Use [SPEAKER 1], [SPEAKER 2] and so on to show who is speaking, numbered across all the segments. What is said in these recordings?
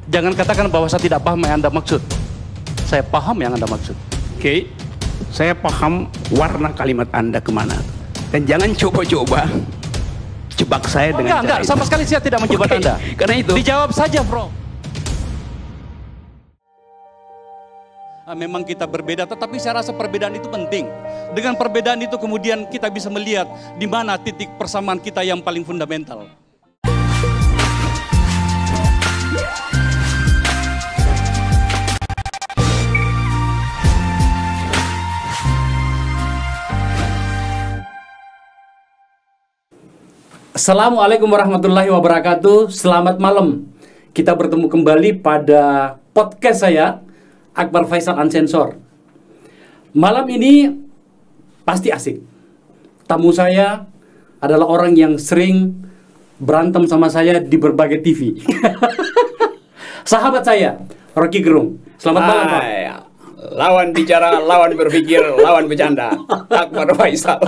[SPEAKER 1] Jangan katakan bahwa saya tidak paham yang Anda maksud. Saya paham yang Anda maksud.
[SPEAKER 2] Oke, saya paham warna kalimat Anda kemana. Dan jangan coba-coba jebak saya dengan
[SPEAKER 1] enggak, sama sekali saya tidak menjebak Anda.
[SPEAKER 2] Karena itu
[SPEAKER 1] dijawab saja, Bro. Memang kita berbeda, tetapi saya rasa perbedaan itu penting. Dengan perbedaan itu kemudian kita bisa melihat di mana titik persamaan kita yang paling fundamental. Assalamualaikum warahmatullahi wabarakatuh. Selamat malam. Kita bertemu kembali pada podcast saya, Akbar Faisal Unsensor. Malam ini pasti asik. Tamu saya adalah orang yang sering berantem sama saya di berbagai TV. Sahabat saya, Rocky Gerung. Selamat malam, Pak.
[SPEAKER 2] Lawan bicara, lawan berpikir, lawan bercanda. Akbar Faisal.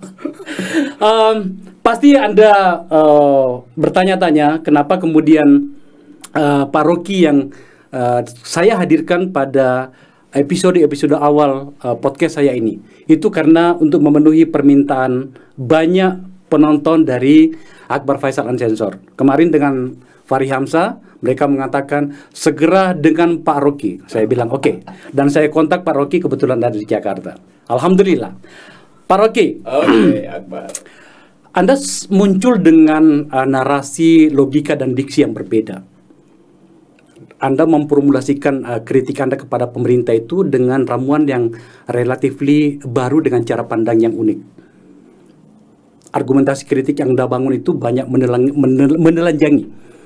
[SPEAKER 1] Pasti Anda bertanya-tanya kenapa kemudian Pak Rocky yang saya hadirkan pada episode-episode awal podcast saya ini. Itu karena untuk memenuhi permintaan banyak penonton dari Akbar Faisal Unsensor. Kemarin dengan Fahri Hamzah, mereka mengatakan segera dengan Pak Rocky. Saya bilang oke. Dan saya kontak Pak Rocky, kebetulan dari Jakarta. Alhamdulillah. Pak Rocky.
[SPEAKER 2] Oke, Akbar.
[SPEAKER 1] Anda muncul dengan narasi, logika, dan diksi yang berbeda. Anda memformulasikan kritik Anda kepada pemerintah itu dengan ramuan yang relatifly baru dengan cara pandang yang unik. Argumentasi kritik yang Anda bangun itu banyak menelanjangi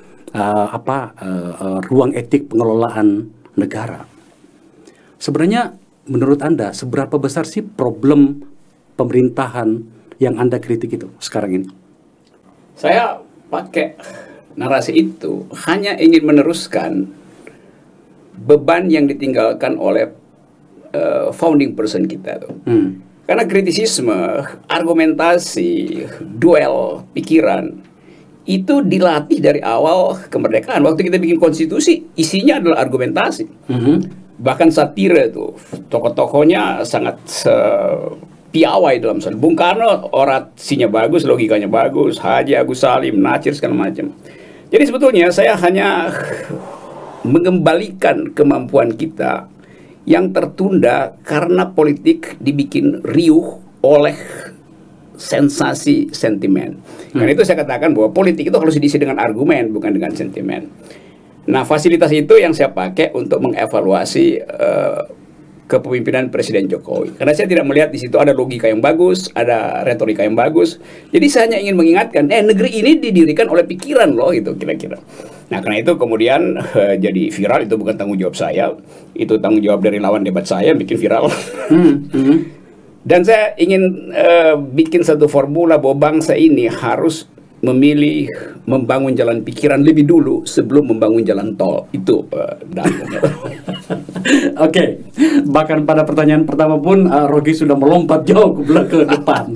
[SPEAKER 1] ruang etik pengelolaan negara. Sebenarnya menurut Anda seberapa besar sih problem pemerintahan yang Anda kritik itu sekarang ini?
[SPEAKER 2] Saya pakai narasi itu hanya ingin meneruskan beban yang ditinggalkan oleh founding person kita tuh. Karena kritisisme, argumentasi, duel pikiran itu dilatih dari awal kemerdekaan. Waktu kita bikin konstitusi, isinya adalah argumentasi. Bahkan satire tuh, tokoh-tokohnya sangat piawai dalam soal. Bung Karno orasinya bagus, logikanya bagus, Haji Agus Salim, Nasir segala macam. Jadi sebetulnya saya hanya mengembalikan kemampuan kita yang tertunda karena politik dibikin riuh oleh sensasi sentimen. Karena itu saya katakan bahwa politik itu harus diisi dengan argumen, bukan dengan sentimen. Nah, fasilitas itu yang saya pakai untuk mengevaluasi kepemimpinan Presiden Jokowi. Karena saya tidak melihat di situ ada logika yang bagus, ada retorika yang bagus. Jadi saya hanya ingin mengingatkan, negeri ini didirikan oleh pikiran loh, itu kira-kira. Nah, karena itu kemudian jadi viral, itu bukan tanggung jawab saya, itu tanggung jawab dari lawan debat saya bikin viral. Dan saya ingin bikin satu formula bahwa bangsa ini harus memilih membangun jalan pikiran lebih dulu sebelum membangun jalan tol. Itu dalilnya.
[SPEAKER 1] Oke, bahkan pada pertanyaan pertama pun Rocky sudah melompat jauh ke depan.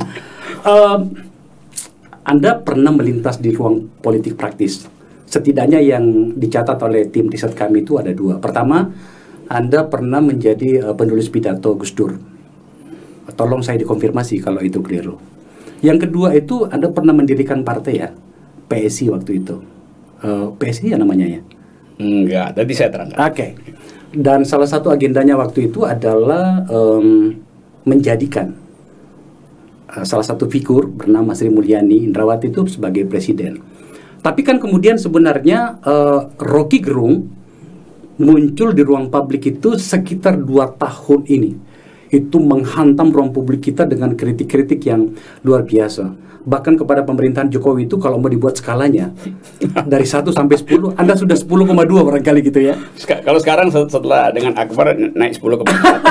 [SPEAKER 1] Anda pernah melintas di ruang politik praktis. Setidaknya yang dicatat oleh tim riset kami itu ada dua. Pertama, Anda pernah menjadi penulis pidato Gus Dur. Tolong saya dikonfirmasi kalau itu keliru. Yang kedua itu Anda pernah mendirikan partai ya, PSI waktu itu. PSI ya namanya ya?
[SPEAKER 2] Enggak, tadi saya terangkan.
[SPEAKER 1] Oke. Dan salah satu agendanya waktu itu adalah menjadikan salah satu figur bernama Sri Mulyani Indrawati itu sebagai presiden. Tapi kan kemudian sebenarnya Rocky Gerung muncul di ruang publik itu sekitar 2 tahun ini. Itu menghantam ruang publik kita dengan kritik-kritik yang luar biasa. Bahkan kepada pemerintahan Jokowi itu kalau mau dibuat skalanya dari 1 sampai 10, Anda sudah 10,2 barangkali gitu ya.
[SPEAKER 2] Kalau sekarang setelah dengan Akbar naik 10,4.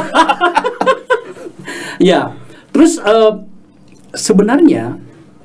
[SPEAKER 1] Ya, terus sebenarnya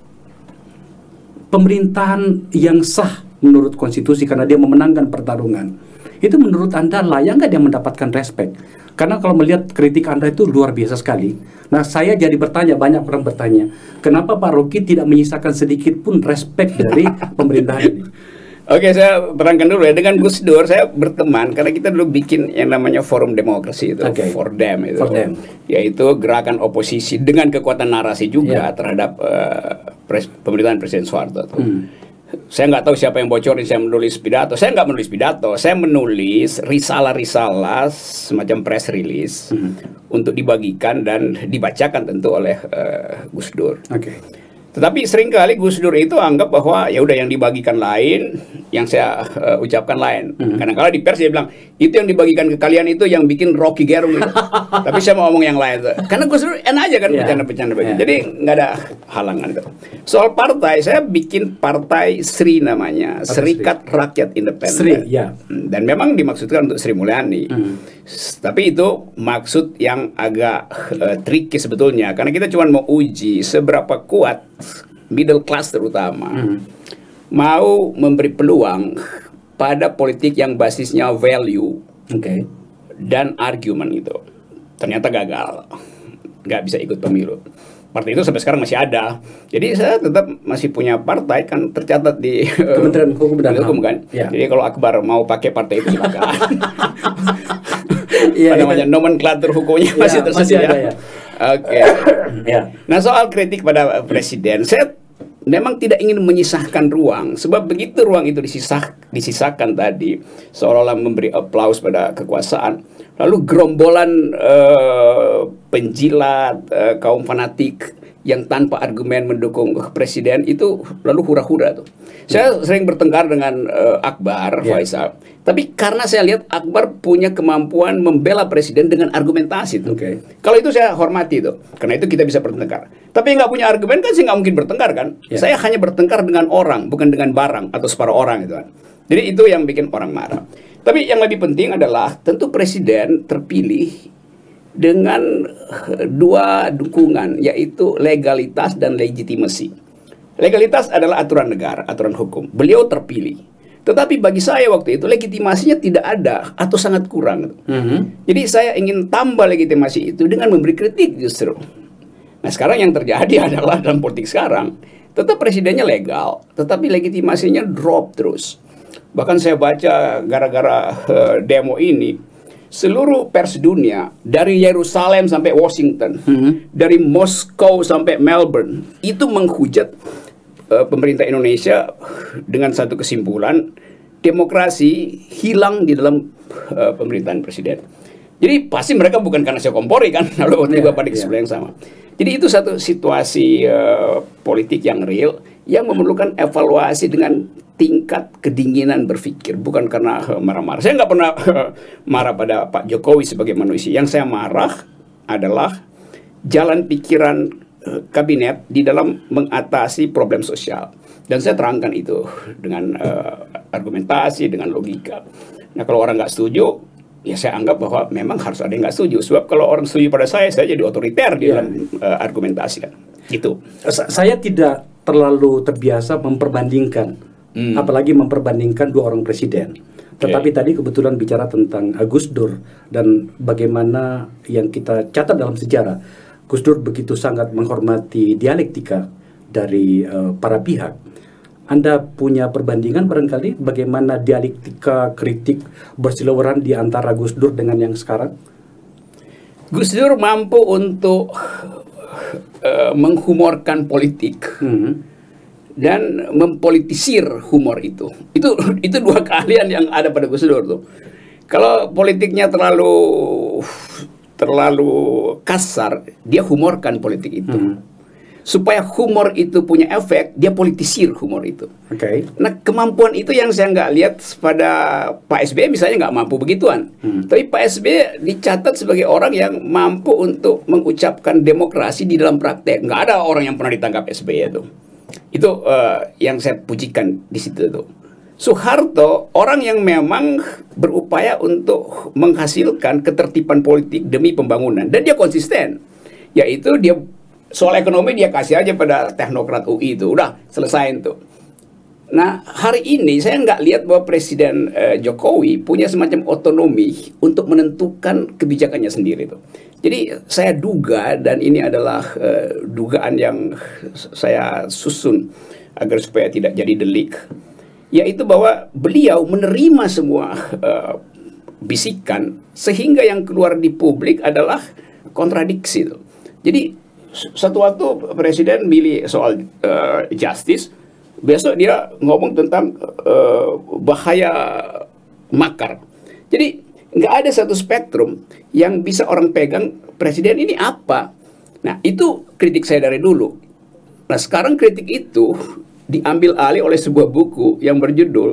[SPEAKER 1] pemerintahan yang sah menurut konstitusi karena dia memenangkan pertarungan, itu menurut Anda layak nggak dia mendapatkan respek? Karena kalau melihat kritik Anda itu luar biasa sekali. Nah, saya jadi bertanya, banyak orang bertanya, kenapa Pak Rocky tidak menyisakan sedikit pun respek dari pemerintahan ini?
[SPEAKER 2] Oke, saya terangkan dulu ya. Dengan Gus Dur saya berteman karena kita dulu bikin yang namanya Forum Demokrasi itu,
[SPEAKER 1] Oke.
[SPEAKER 2] For Them itu,
[SPEAKER 1] For Them.
[SPEAKER 2] yaitu gerakan oposisi dengan kekuatan narasi juga terhadap pemerintahan Presiden Soeharto. Saya nggak tahu siapa yang bocorin saya menulis pidato. Saya nggak menulis pidato. Saya menulis risalah-risalah semacam press release untuk dibagikan dan dibacakan tentu oleh Gus Dur.
[SPEAKER 1] Oke.
[SPEAKER 2] Tetapi seringkali Gus Dur itu anggap bahwa ya udah yang dibagikan lain, yang saya ucapkan lain. Kadang-kadang di pers dia bilang itu yang dibagikan ke kalian itu yang bikin Rocky Gerung itu. Tapi saya mau ngomong yang lain. Karena Gus Dur enak aja kan bercanda-bercanda begitu. Jadi nggak ada halangan itu. Soal partai, saya bikin partai SRI namanya, Serikat Rakyat Independen.
[SPEAKER 1] SRI, ya.
[SPEAKER 2] Dan memang dimaksudkan untuk Sri Mulyani. Tapi itu maksud yang agak tricky sebetulnya, karena kita cuma mau uji seberapa kuat middle class terutama mau memberi peluang pada politik yang basisnya value dan argumen itu. Ternyata gagal, nggak bisa ikut pemilu. Partai itu sampai sekarang masih ada. Jadi saya tetap masih punya partai, kan tercatat di
[SPEAKER 1] Kementerian Hukum dan HAM
[SPEAKER 2] kan.
[SPEAKER 1] Ya.
[SPEAKER 2] Jadi kalau Akbar mau pakai partai itu silakan.
[SPEAKER 1] Iya,
[SPEAKER 2] namanya nomenklatur hukumnya masih tersedia.
[SPEAKER 1] Masih ada, ya.
[SPEAKER 2] Oke. Nah, soal kritik pada presiden, saya memang tidak ingin menyisahkan ruang, sebab begitu ruang itu disisakan tadi seolah-olah memberi aplaus pada kekuasaan, lalu gerombolan penjilat, kaum fanatik yang tanpa argumen mendukung presiden itu lalu hura-hura tuh. Saya sering bertengkar dengan Akbar Faisal, tapi karena saya lihat Akbar punya kemampuan membela presiden dengan argumentasi tuh. Kalau itu saya hormati tuh, karena itu kita bisa bertengkar. Tapi nggak punya argumen kan saya nggak mungkin bertengkar kan. Saya hanya bertengkar dengan orang, bukan dengan barang atau separuh orang gitu kan. Jadi itu yang bikin orang marah. Tapi yang lebih penting adalah tentu presiden terpilih dengan dua dukungan, yaitu legalitas dan legitimasi. Legalitas adalah aturan negara, aturan hukum. Beliau terpilih. Tetapi bagi saya waktu itu legitimasinya tidak ada atau sangat kurang. Jadi saya ingin tambah legitimasi itu dengan memberi kritik justru. Nah sekarang yang terjadi adalah dalam politik sekarang, tetap presidennya legal, tetapi legitimasinya drop terus. Bahkan saya baca gara-gara demo ini, seluruh pers dunia dari Yerusalem sampai Washington, dari Moskow sampai Melbourne, itu menghujat pemerintah Indonesia dengan satu kesimpulan, demokrasi hilang di dalam pemerintahan presiden. Jadi pasti mereka bukan karena saya kompori kan, lalu juga pada kesimpulan yang sama. Jadi itu satu situasi politik yang real, yang memerlukan evaluasi dengan tingkat kedinginan berpikir, bukan karena marah-marah. Saya nggak pernah marah pada Pak Jokowi sebagai manusia. Yang saya marah adalah jalan pikiran kabinet di dalam mengatasi problem sosial. Dan saya terangkan itu dengan argumentasi, dengan logika. Nah kalau orang nggak setuju, ya saya anggap bahwa memang harus ada yang nggak setuju. Sebab kalau orang setuju pada saya jadi otoriter di dalam argumentasi kan. Gitu.
[SPEAKER 1] Saya tidak terlalu terbiasa memperbandingkan. Apalagi memperbandingkan dua orang presiden. Tetapi tadi kebetulan bicara tentang Gus Dur dan bagaimana yang kita catat dalam sejarah, Gus Dur begitu sangat menghormati dialektika dari para pihak. Anda punya perbandingan barangkali bagaimana dialektika kritik berseliweran di antara Gus Dur dengan yang sekarang?
[SPEAKER 2] Gus Dur mampu untuk menghumorkan politik. Dan mempolitisir humor itu. Itu dua keahlian yang ada pada Gus Dur tuh. Kalau politiknya terlalu kasar, dia humorkan politik itu. Supaya humor itu punya efek, dia politisir humor itu. Nah kemampuan itu yang saya nggak lihat pada Pak SBY misalnya nggak mampu begituan. Tapi Pak SBY dicatat sebagai orang yang mampu untuk mengucapkan demokrasi di dalam praktek. Nggak ada orang yang pernah ditangkap SBY itu. Itu yang saya pujikan di situ tuh. Soeharto orang yang memang berupaya untuk menghasilkan ketertiban politik demi pembangunan, dan dia konsisten. Yaitu dia soal ekonomi dia kasih aja pada teknokrat UI itu, udah selesai itu. Nah hari ini saya nggak lihat bahwa Presiden Jokowi punya semacam otonomi untuk menentukan kebijakannya sendiri tuh. Jadi saya duga, dan ini adalah dugaan yang saya susun agar supaya tidak jadi delik. yaitu bahwa beliau menerima semua bisikan sehingga yang keluar di publik adalah kontradiksi itu. Jadi satu waktu presiden milih soal justice, besok dia ngomong tentang bahaya makar. Jadi nggak ada satu spektrum yang bisa orang pegang presiden ini apa. Nah, itu kritik saya dari dulu. Nah, sekarang kritik itu diambil alih oleh sebuah buku yang berjudul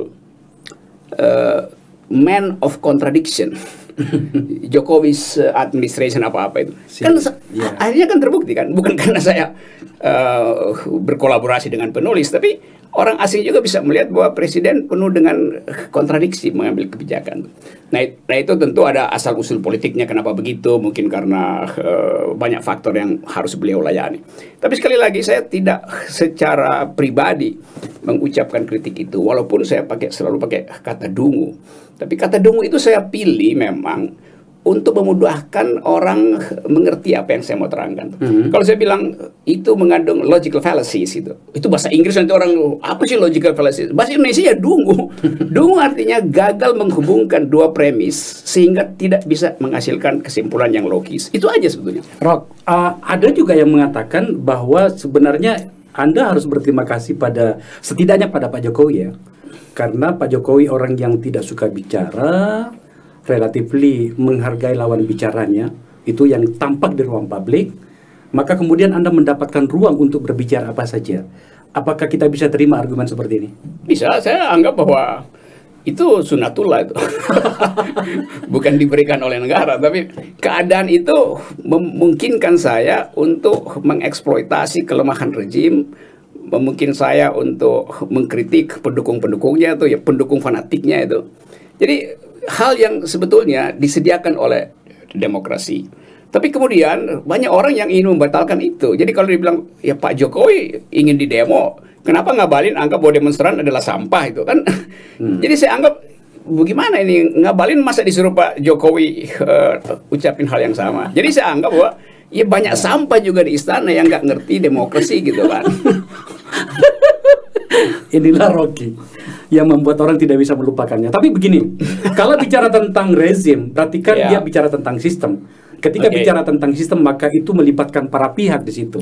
[SPEAKER 2] Man of Contradiction. Jokowi's administration apa-apa itu. Kan akhirnya kan terbukti kan, bukan karena saya berkolaborasi dengan penulis, tapi orang asing juga bisa melihat bahwa presiden penuh dengan kontradiksi mengambil kebijakan. Nah itu tentu ada asal-usul politiknya kenapa begitu, mungkin karena banyak faktor yang harus beliau layani. Tapi sekali lagi saya tidak secara pribadi mengucapkan kritik itu, walaupun saya selalu pakai kata dungu. Tapi kata dungu itu saya pilih memang untuk memudahkan orang mengerti apa yang saya mau terangkan. Kalau saya bilang itu mengandung logical fallacies itu bahasa Inggris, nanti orang apa sih logical fallacies? Bahasa Indonesia ya dungu. Dungu artinya gagal menghubungkan dua premis sehingga tidak bisa menghasilkan kesimpulan yang logis. Itu aja sebetulnya.
[SPEAKER 1] Rock, ada juga yang mengatakan bahwa sebenarnya Anda harus berterima kasih setidaknya pada Pak Jokowi ya. Karena Pak Jokowi orang yang tidak suka bicara, relatively menghargai lawan bicaranya, itu yang tampak di ruang publik, maka kemudian Anda mendapatkan ruang untuk berbicara apa saja. Apakah kita bisa terima argumen seperti ini?
[SPEAKER 2] Bisa, saya anggap bahwa itu sunatullah itu. Bukan diberikan oleh negara, tapi keadaan itu memungkinkan saya untuk mengeksploitasi kelemahan rejim, memungkinkan saya untuk mengkritik pendukung-pendukungnya itu, ya pendukung fanatiknya itu. Jadi hal yang sebetulnya disediakan oleh demokrasi. Tapi kemudian banyak orang yang ingin membatalkan itu. Jadi kalau dibilang ya Pak Jokowi ingin didemo, kenapa ngabalin anggap bahwa demonstran adalah sampah itu kan? Jadi saya anggap bagaimana ini ngabalin masa disuruh Pak Jokowi ucapin hal yang sama. Jadi saya anggap bahwa ya banyak sampah juga di istana yang nggak ngerti demokrasi gitu kan.
[SPEAKER 1] Inilah Rocky yang membuat orang tidak bisa melupakannya. Tapi begini, kalau bicara tentang rezim, berarti kan dia bicara tentang sistem. Ketika bicara tentang sistem, maka itu melibatkan para pihak di situ.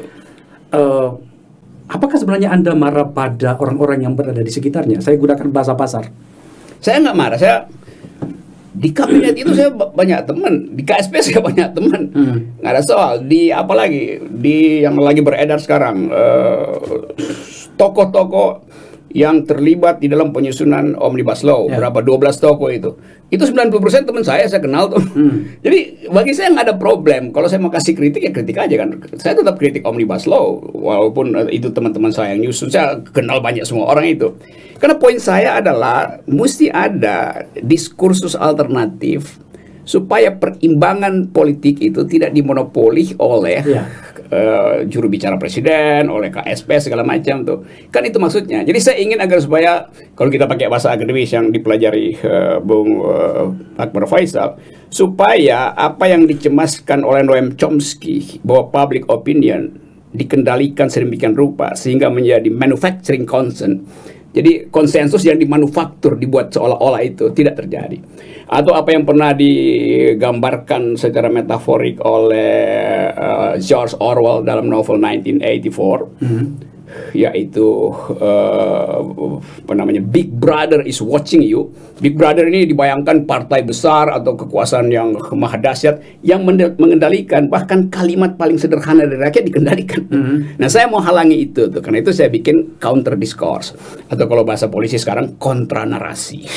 [SPEAKER 1] Apakah sebenarnya Anda marah pada orang-orang yang berada di sekitarnya? Saya gunakan bahasa pasar.
[SPEAKER 2] Saya nggak marah. Saya di kabinet itu saya banyak teman, di KSP saya banyak teman, nggak ada soal. Di apalagi di yang lagi beredar sekarang, tokoh-tokoh yang terlibat di dalam penyusunan Omnibus Law, berapa 12 tokoh itu 90% teman saya kenal tuh. Jadi bagi saya nggak ada problem. Kalau saya mau kasih kritik ya kritik aja kan. Saya tetap kritik Omnibus Law walaupun itu teman-teman saya yang nyusun. Saya kenal banyak semua orang itu. Karena poin saya adalah mesti ada diskursus alternatif supaya perimbangan politik itu tidak dimonopoli oleh juru bicara presiden, oleh KSP segala macam tuh. Kan itu maksudnya. Jadi saya ingin agar supaya kalau kita pakai bahasa akademis yang dipelajari Bung Akbar Faisal, supaya apa yang dicemaskan oleh Noam Chomsky bahwa public opinion dikendalikan sedemikian rupa sehingga menjadi manufacturing consent. Jadi konsensus yang dimanufaktur dibuat seolah-olah itu tidak terjadi. Atau apa yang pernah digambarkan secara metaforik oleh George Orwell dalam novel 1984, yaitu apa namanya, Big Brother is watching you. Big Brother ini dibayangkan partai besar atau kekuasaan yang maha dahsyat yang mengendalikan, bahkan kalimat paling sederhana dari rakyat dikendalikan. Nah, saya mau halangi itu tuh, karena itu saya bikin counter discourse, atau kalau bahasa polisi sekarang kontra narasi.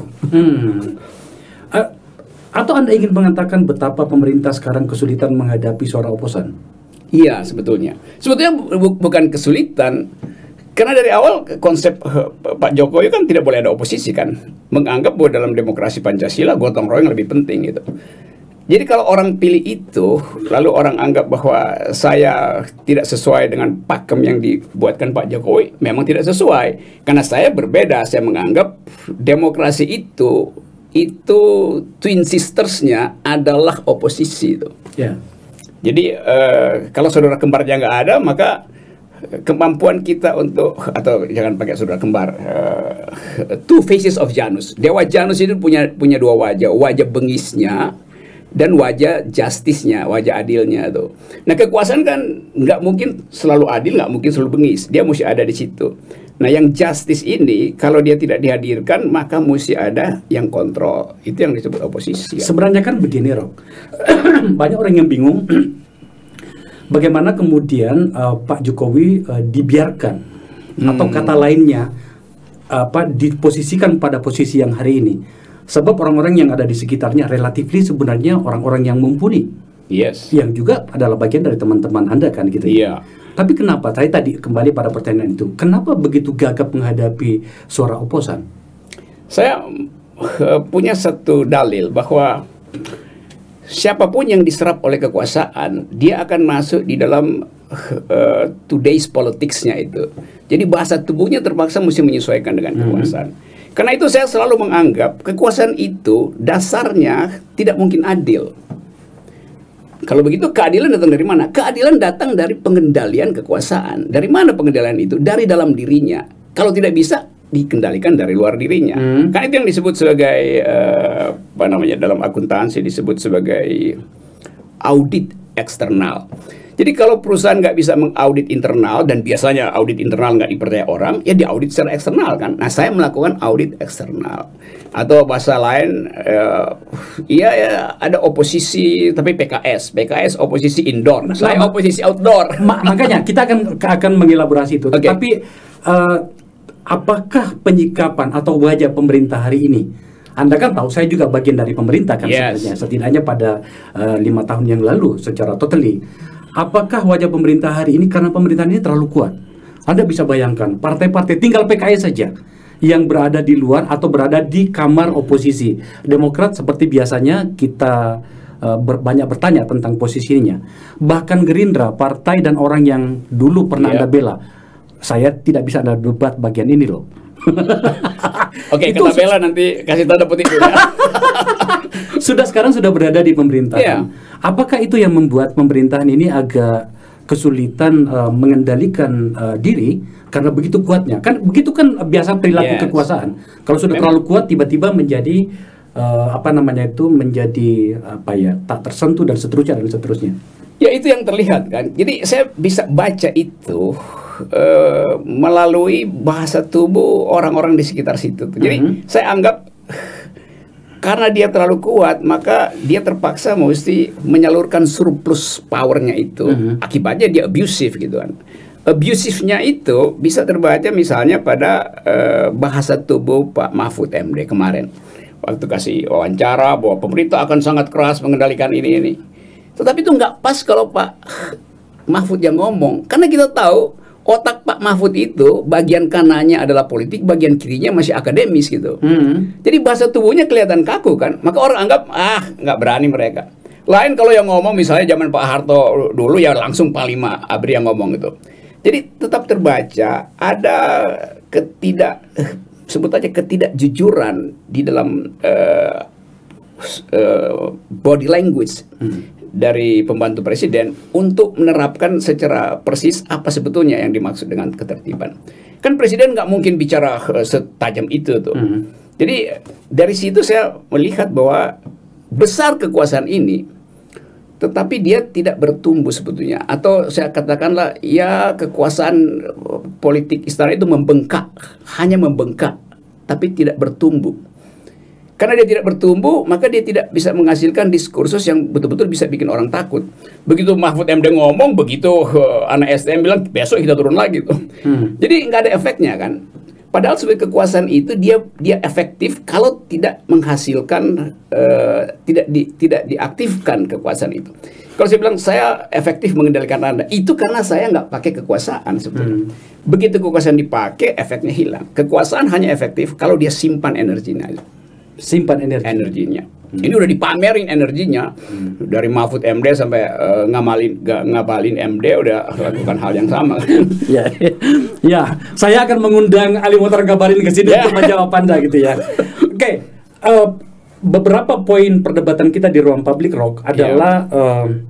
[SPEAKER 1] Atau Anda ingin mengatakan betapa pemerintah sekarang kesulitan menghadapi suara oposan?
[SPEAKER 2] Iya, sebetulnya bukan kesulitan, karena dari awal konsep Pak Jokowi kan tidak boleh ada oposisi kan, menganggap bahwa dalam demokrasi Pancasila gotong royong lebih penting gitu. Jadi kalau orang pilih itu, lalu orang anggap bahwa saya tidak sesuai dengan pakem yang dibuatkan Pak Jokowi, memang tidak sesuai. Karena saya berbeda, saya menganggap demokrasi itu twin sisters-nya adalah oposisi itu. Jadi kalau saudara kembarnya nggak ada, maka kemampuan kita untuk, atau jangan pakai saudara kembar, two faces of Janus. Dewa Janus itu punya dua wajah, wajah bengisnya dan wajah justice-nya, wajah adilnya tuh. Nah, kekuasaan kan nggak mungkin selalu adil, nggak mungkin selalu bengis, dia mesti ada di situ. Nah, yang justice ini kalau dia tidak dihadirkan, maka mesti ada yang kontrol. Itu yang disebut oposisi.
[SPEAKER 1] Sebenarnya kan begini, Rok. Banyak orang yang bingung bagaimana kemudian Pak Jokowi dibiarkan atau kata lainnya diposisikan pada posisi yang hari ini. Sebab orang-orang yang ada di sekitarnya relatifly sebenarnya orang-orang yang mumpuni.
[SPEAKER 2] Yes.
[SPEAKER 1] Yang juga adalah bagian dari teman-teman Anda kan gitu ya. Tapi kenapa, saya tadi kembali pada pertanyaan itu, kenapa begitu gagap menghadapi suara oposan? Saya
[SPEAKER 2] punya satu dalil bahwa siapapun yang diserap oleh kekuasaan, dia akan masuk di dalam today's politics-nya itu. Jadi bahasa tubuhnya terpaksa mesti menyesuaikan dengan kekuasaan. Karena itu saya selalu menganggap kekuasaan itu dasarnya tidak mungkin adil. Kalau begitu keadilan datang dari mana? Keadilan datang dari pengendalian kekuasaan. Dari mana pengendalian itu? Dari dalam dirinya. Kalau tidak bisa, dikendalikan dari luar dirinya. Kan itu yang disebut sebagai dalam akuntansi disebut sebagai audit eksternal. Jadi kalau perusahaan nggak bisa mengaudit internal, dan biasanya audit internal nggak dipercaya orang, ya diaudit secara eksternal kan. Nah, saya melakukan audit eksternal. Atau bahasa lain, ya ada oposisi tapi PKS oposisi indoor. Nah, saya oposisi outdoor.
[SPEAKER 1] Makanya kita akan mengelaborasi itu.
[SPEAKER 2] Okay.
[SPEAKER 1] Tapi apakah penyikapan atau wajah pemerintah hari ini? Anda kan tahu saya juga bagian dari pemerintah kan, setidaknya pada 5 tahun yang lalu secara totally. Apakah wajah pemerintah hari ini karena pemerintahan ini terlalu kuat? Anda bisa bayangkan partai-partai tinggal PKS saja yang berada di luar atau berada di kamar oposisi. Demokrat seperti biasanya kita banyak bertanya tentang posisinya. Bahkan Gerindra, partai dan orang yang dulu pernah Anda bela, saya tidak bisa Anda debat bagian ini loh.
[SPEAKER 2] Oke, kita bela nanti kasih tanda putih dulu.
[SPEAKER 1] Sekarang sudah berada di pemerintahan. Apakah itu yang membuat pemerintahan ini agak kesulitan mengendalikan diri karena begitu kuatnya? Kan begitu kan biasa perilaku kekuasaan. Kalau sudah terlalu kuat tiba-tiba menjadi menjadi tak tersentuh dan seterusnya.
[SPEAKER 2] Ya, itu yang terlihat kan. Jadi saya bisa baca itu melalui bahasa tubuh orang-orang di sekitar situ. Jadi saya anggap karena dia terlalu kuat, maka dia terpaksa mesti menyalurkan surplus powernya itu. Akibatnya dia abusive gitu kan. Abusifnya itu bisa terbaca misalnya pada bahasa tubuh Pak Mahfud MD kemarin. Waktu kasih wawancara bahwa pemerintah akan sangat keras mengendalikan ini. Tetapi itu nggak pas kalau Pak Mahfud yang ngomong. Karena kita tahu otak Pak Mahfud itu bagian kanannya adalah politik, bagian kirinya masih akademis gitu. Jadi bahasa tubuhnya kelihatan kaku kan. Maka orang anggap nggak berani mereka. Lain kalau yang ngomong misalnya zaman Pak Harto dulu ya langsung Panglima ABRI yang ngomong gitu. Jadi tetap terbaca ada ketidakjujuran di dalam body language dari pembantu presiden untuk menerapkan secara persis apa sebetulnya yang dimaksud dengan ketertiban. Kan presiden nggak mungkin bicara setajam itu tuh. Jadi dari situ saya melihat bahwa besar kekuasaan ini, tetapi dia tidak bertumbuh sebetulnya. Atau saya katakanlah ya kekuasaan politik istana itu membengkak, hanya membengkak, tapi tidak bertumbuh. Karena dia tidak bertumbuh, maka dia tidak bisa menghasilkan diskursus yang betul-betul bisa bikin orang takut. Begitu Mahfud MD ngomong, begitu anak STM bilang, besok kita turun lagi tuh. Jadi nggak ada efeknya kan. Padahal sebagai kekuasaan itu dia efektif kalau tidak menghasilkan, tidak diaktifkan kekuasaan itu. Kalau saya bilang saya efektif mengendalikan Anda, itu karena saya nggak pakai kekuasaan sebetulnya. Begitu kekuasaan dipakai, efeknya hilang. Kekuasaan hanya efektif kalau dia simpan energinya.
[SPEAKER 1] Simpan energinya.
[SPEAKER 2] Ini udah dipamerin energinya dari Mahfud MD sampai ngabalin MD udah lakukan hal yang sama.
[SPEAKER 1] Ya, saya akan mengundang Ali Mohtar Ngabalin ke sini untuk menjawab Anda gitu ya. Oke, beberapa poin perdebatan kita di ruang publik Rock adalah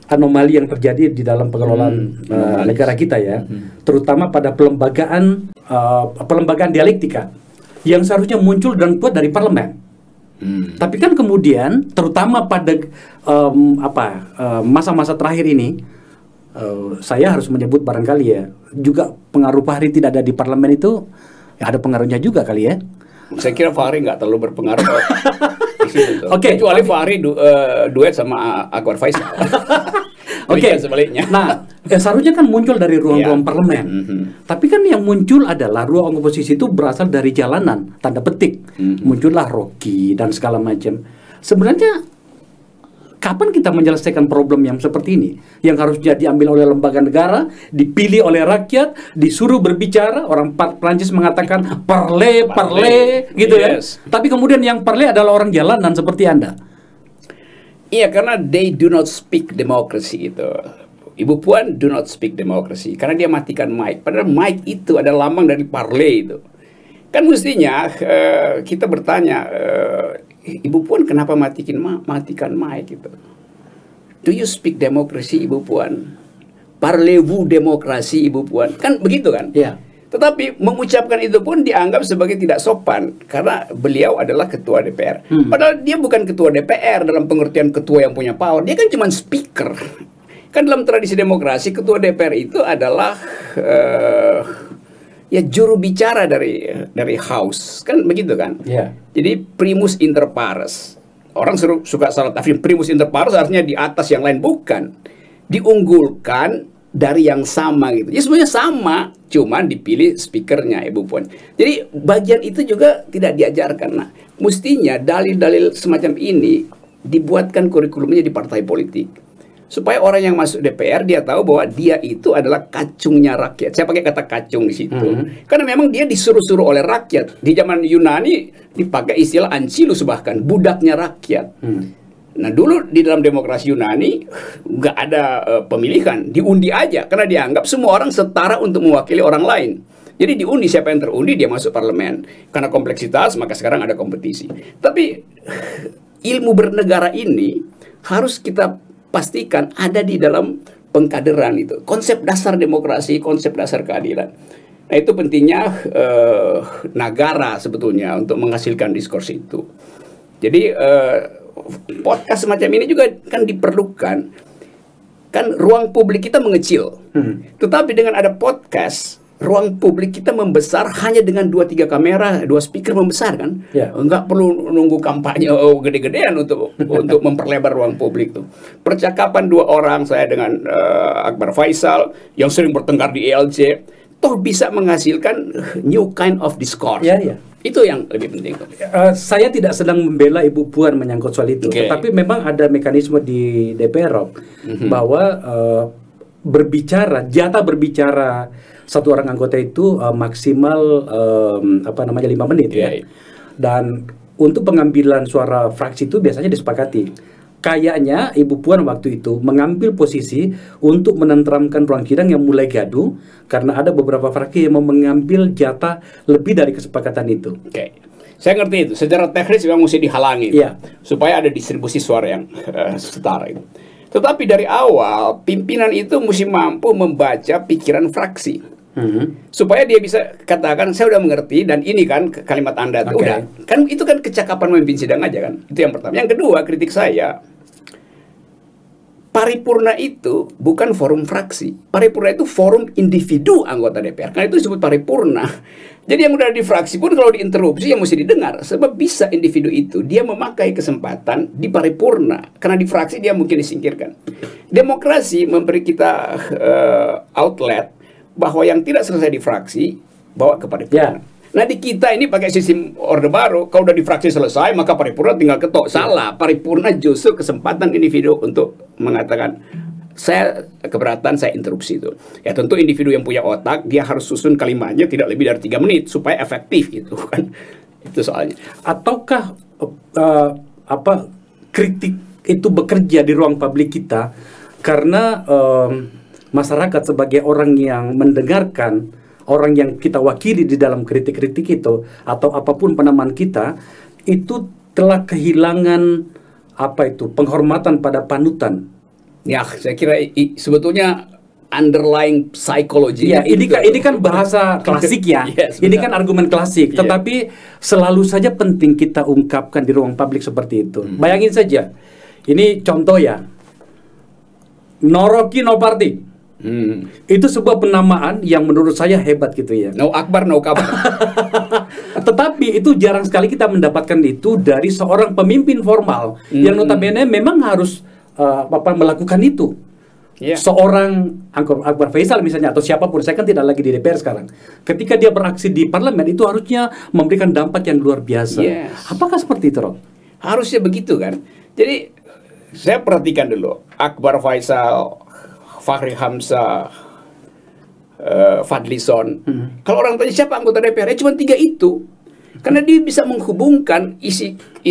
[SPEAKER 1] anomali yang terjadi di dalam pengelolaan negara kita ya, terutama pada pelembagaan dialektika yang seharusnya muncul dan kuat dari parlemen. Tapi kan kemudian, terutama pada masa-masa terakhir ini, saya harus menyebut barangkali ya, juga pengaruh Fahri tidak ada di parlemen itu, ya ada pengaruhnya juga kali ya.
[SPEAKER 2] Saya kira Fahri nggak terlalu berpengaruh.
[SPEAKER 1] Oke.
[SPEAKER 2] Kecuali Fahri duet sama Akbar Faisal.
[SPEAKER 1] Oke.
[SPEAKER 2] Sebaliknya.
[SPEAKER 1] Nah, seharusnya kan muncul dari ruang-ruang parlemen. Tapi kan yang muncul adalah ruang oposisi itu berasal dari jalanan, tanda petik. Muncullah Rocky dan segala macam. Sebenarnya kapan kita menyelesaikan problem yang seperti ini? Yang harusnya diambil oleh lembaga negara, dipilih oleh rakyat, disuruh berbicara. Orang Prancis mengatakan parler, gitu ya. Tapi kemudian yang parler adalah orang jalanan seperti Anda.
[SPEAKER 2] Iya, karena they do not speak democracy itu. Ibu Puan do not speak democracy karena dia matikan mic. Padahal mic itu ada lambang dari parler itu. Kan mestinya kita bertanya, Ibu Puan kenapa matikan mic itu? Do you speak democracy, Ibu Puan? Parlez-vous demokrasi, Ibu Puan? Kan begitu kan?
[SPEAKER 1] Iya.
[SPEAKER 2] Tetapi mengucapkan itu pun dianggap sebagai tidak sopan karena beliau adalah ketua DPR. Padahal dia bukan ketua DPR dalam pengertian ketua yang punya power. Dia kan cuma speaker. Kan dalam tradisi demokrasi ketua DPR itu adalah ya juru bicara dari House. Kan begitu kan?
[SPEAKER 1] Yeah.
[SPEAKER 2] Jadi primus inter pares. Orang suka salah tafsir primus inter pares artinya di atas yang lain, bukan. Diunggulkan dari yang sama gitu. Ya semuanya sama, cuman dipilih speakernya Ibu Puan. Jadi bagian itu juga tidak diajarkan. Nah, mestinya dalil-dalil semacam ini dibuatkan kurikulumnya di partai politik. Supaya orang yang masuk DPR dia tahu bahwa dia itu adalah kacungnya rakyat. Saya pakai kata kacung di situ. Karena memang dia disuruh-suruh oleh rakyat. Di zaman Yunani dipakai istilah ancilus bahkan, budaknya rakyat. Nah dulu di dalam demokrasi Yunani nggak ada pemilihan, diundi aja karena dianggap semua orang setara untuk mewakili orang lain. Jadi diundi, siapa yang terundi dia masuk parlemen. Karena kompleksitas maka sekarang ada kompetisi. Tapi ilmu bernegara ini harus kita pastikan ada di dalam pengkaderan itu. Konsep dasar demokrasi, konsep dasar keadilan. Nah itu pentingnya negara sebetulnya untuk menghasilkan diskurs itu. Jadi podcast semacam ini juga kan diperlukan. Kan ruang publik kita mengecil. Tetapi dengan ada podcast, ruang publik kita membesar hanya dengan 2-3 kamera, 2 speaker membesar kan. Enggak perlu nunggu kampanye gede-gedean untuk memperlebar ruang publik tuh. Percakapan 2 orang, saya dengan Akbar Faisal yang sering bertengkar di ILC, toh bisa menghasilkan new kind of discourse. Itu yang lebih penting.
[SPEAKER 1] Saya tidak sedang membela Ibu Puan menyangkut soal itu, tetapi memang ada mekanisme di DPR bahwa jatah berbicara satu orang anggota itu maksimal 5 menit ya. Dan untuk pengambilan suara fraksi itu biasanya disepakati. Kayaknya Ibu Puan waktu itu mengambil posisi untuk menenteramkan ruang sidang yang mulai gaduh karena ada beberapa fraksi yang mau mengambil jatah lebih dari kesepakatan itu.
[SPEAKER 2] Saya ngerti itu. Secara teknis memang mesti dihalangi supaya ada distribusi suara yang setara itu. Tetapi dari awal pimpinan itu mesti mampu membaca pikiran fraksi. Supaya dia bisa katakan saya udah mengerti dan ini kan kalimat Anda tuh udah. Kan itu kan kecakapan memimpin sidang aja kan. Itu yang pertama. Yang kedua, kritik saya, paripurna itu bukan forum fraksi. Paripurna itu forum individu anggota DPR. Karena itu disebut paripurna. Jadi yang udah di fraksi pun kalau diinterupsi ya mesti didengar. Sebab bisa individu itu dia memakai kesempatan di paripurna. Karena di fraksi dia mungkin disingkirkan. Demokrasi memberi kita outlet bahwa yang tidak selesai di fraksi bawa ke paripurna. Nah di kita ini pakai sistem orde baru, kalau udah di fraksi selesai maka paripurna tinggal ketok. Salah, paripurna justru kesempatan individu untuk mengatakan saya keberatan, saya interupsi itu. Ya tentu individu yang punya otak dia harus susun kalimatnya tidak lebih dari 3 menit supaya efektif gitu kan. Itu soalnya.
[SPEAKER 1] Ataukah kritik itu bekerja di ruang publik kita karena masyarakat sebagai orang yang mendengarkan, orang yang kita wakili di dalam kritik-kritik itu atau apapun penamaan kita itu telah kehilangan penghormatan pada panutan
[SPEAKER 2] Ya, saya kira sebetulnya underlying psychology.
[SPEAKER 1] Ya, ini kan bahasa klasik ya.
[SPEAKER 2] Yes,
[SPEAKER 1] ini kan argumen klasik,
[SPEAKER 2] Iya.
[SPEAKER 1] tetapi selalu saja penting kita ungkapkan di ruang publik seperti itu. Bayangin saja, ini contoh ya, Noroki No Party. Itu sebuah penamaan yang menurut saya hebat gitu ya.
[SPEAKER 2] No akbar, no kabar.
[SPEAKER 1] Tetapi itu jarang sekali kita mendapatkan itu dari seorang pemimpin formal yang notabene memang harus melakukan itu.
[SPEAKER 2] Yeah.
[SPEAKER 1] Seorang Akbar Faisal misalnya atau siapapun, saya kan tidak lagi di DPR sekarang. Ketika dia beraksi di parlemen itu harusnya memberikan dampak yang luar biasa.
[SPEAKER 2] Yes.
[SPEAKER 1] Apakah seperti itu, Rob?
[SPEAKER 2] Harusnya begitu kan. Jadi saya perhatikan dulu Akbar Faisal, Fahri Hamzah, Fadlison. Kalau orang tanya siapa anggota DPR, cuma 3 itu. Karena dia bisa menghubungkan isi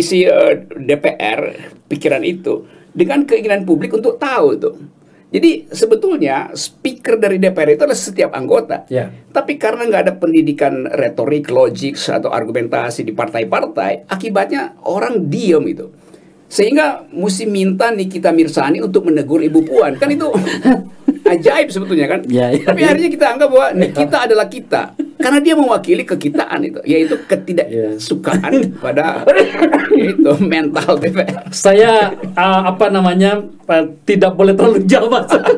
[SPEAKER 2] DPR, pikiran itu dengan keinginan publik untuk tahu itu. Jadi sebetulnya speaker dari DPR itu adalah setiap anggota.
[SPEAKER 1] Ya.
[SPEAKER 2] Tapi karena nggak ada pendidikan retorik, logik, atau argumentasi di partai-partai, akibatnya orang diem itu. Sehingga mesti minta Nikita Mirzani untuk menegur Ibu Puan. Kan itu ajaib sebetulnya kan.
[SPEAKER 1] Ya, ya,
[SPEAKER 2] tapi akhirnya kita anggap bahwa Nikita adalah kita. Karena dia mewakili kekitaan itu. Yaitu ketidaksukaan pada yaitu mental DPR.
[SPEAKER 1] Saya tidak boleh terlalu jauh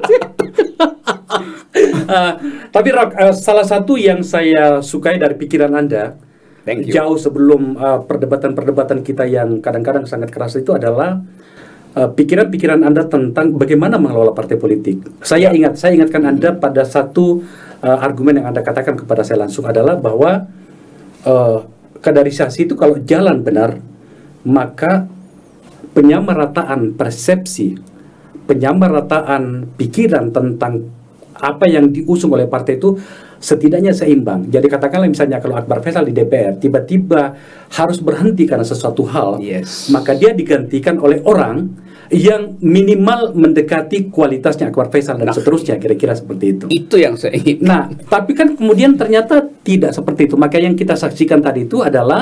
[SPEAKER 1] tapi Rock, salah satu yang saya sukai dari pikiran Anda jauh sebelum perdebatan-perdebatan kita yang kadang-kadang sangat keras itu adalah pikiran-pikiran Anda tentang bagaimana mengelola partai politik. Saya ingatkan Anda pada satu argumen yang Anda katakan kepada saya langsung adalah bahwa kaderisasi itu kalau jalan benar, maka penyamarataan persepsi, penyamarataan pikiran tentang apa yang diusung oleh partai itu setidaknya seimbang. Jadi katakanlah misalnya kalau Akbar Faisal di DPR tiba-tiba harus berhenti karena sesuatu hal, maka dia digantikan oleh orang yang minimal mendekati kualitasnya Akbar Faisal dan seterusnya, kira-kira seperti itu.
[SPEAKER 2] Itu yang saya ingin.
[SPEAKER 1] Nah, tapi kan kemudian ternyata tidak seperti itu. Maka yang kita saksikan tadi itu adalah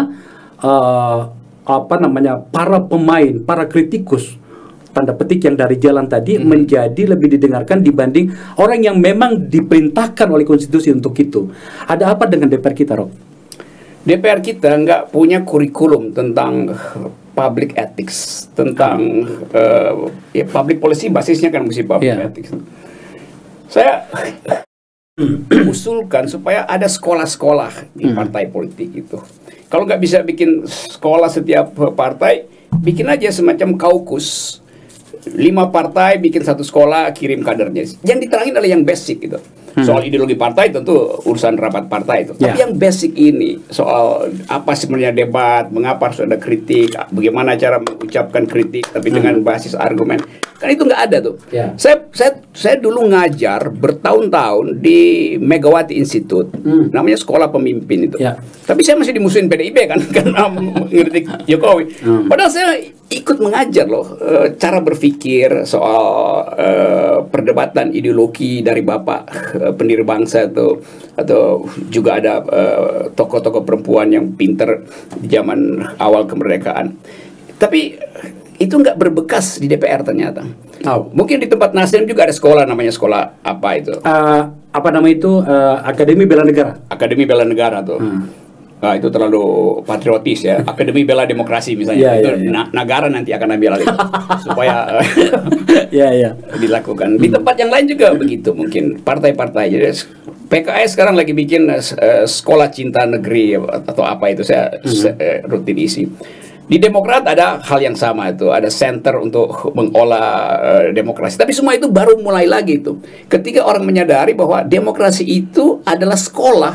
[SPEAKER 1] para pemain, para kritikus tanda petik yang dari jalan tadi menjadi lebih didengarkan dibanding orang yang memang diperintahkan oleh konstitusi untuk itu. Ada apa dengan DPR kita, Rob?
[SPEAKER 2] DPR kita nggak punya kurikulum tentang public ethics, tentang public policy basisnya kan mesti public ethics. Saya usulkan supaya ada sekolah-sekolah di partai politik itu. Kalau nggak bisa bikin sekolah setiap partai, bikin aja semacam kaukus. 5 partai bikin satu sekolah, kirim kadernya. Yang diterangin adalah yang basic gitu. Soal ideologi partai tentu urusan rapat partai itu. Tapi yang basic ini soal apa sebenarnya debat, mengapa harus ada kritik, bagaimana cara mengucapkan kritik tapi dengan basis argumen. Kan itu nggak ada tuh. Saya dulu ngajar bertahun-tahun di Megawati Institute, namanya sekolah pemimpin itu. Tapi saya masih dimusuhin PDIP kan karena mengkritik Jokowi. Padahal saya ikut mengajar loh cara berpikir soal perdebatan ideologi dari Bapak pendiri bangsa itu, atau juga ada tokoh-tokoh perempuan yang pinter di zaman awal kemerdekaan. Tapi itu nggak berbekas di DPR ternyata. Mungkin di tempat Nasdem juga ada sekolah, namanya sekolah apa itu?
[SPEAKER 1] Akademi Bela Negara.
[SPEAKER 2] Akademi Bela Negara tuh. Nah, itu terlalu patriotis ya. Akademi Bela Demokrasi misalnya. Negara nanti akan ambil alih supaya dilakukan. Di tempat yang lain juga begitu mungkin. Partai-partai. Jadi PKS sekarang lagi bikin sekolah cinta negeri atau apa itu, saya rutin isi. Di Demokrat ada hal yang sama itu, ada center untuk mengolah demokrasi. Tapi semua itu baru mulai lagi itu. Ketika orang menyadari bahwa demokrasi itu adalah sekolah,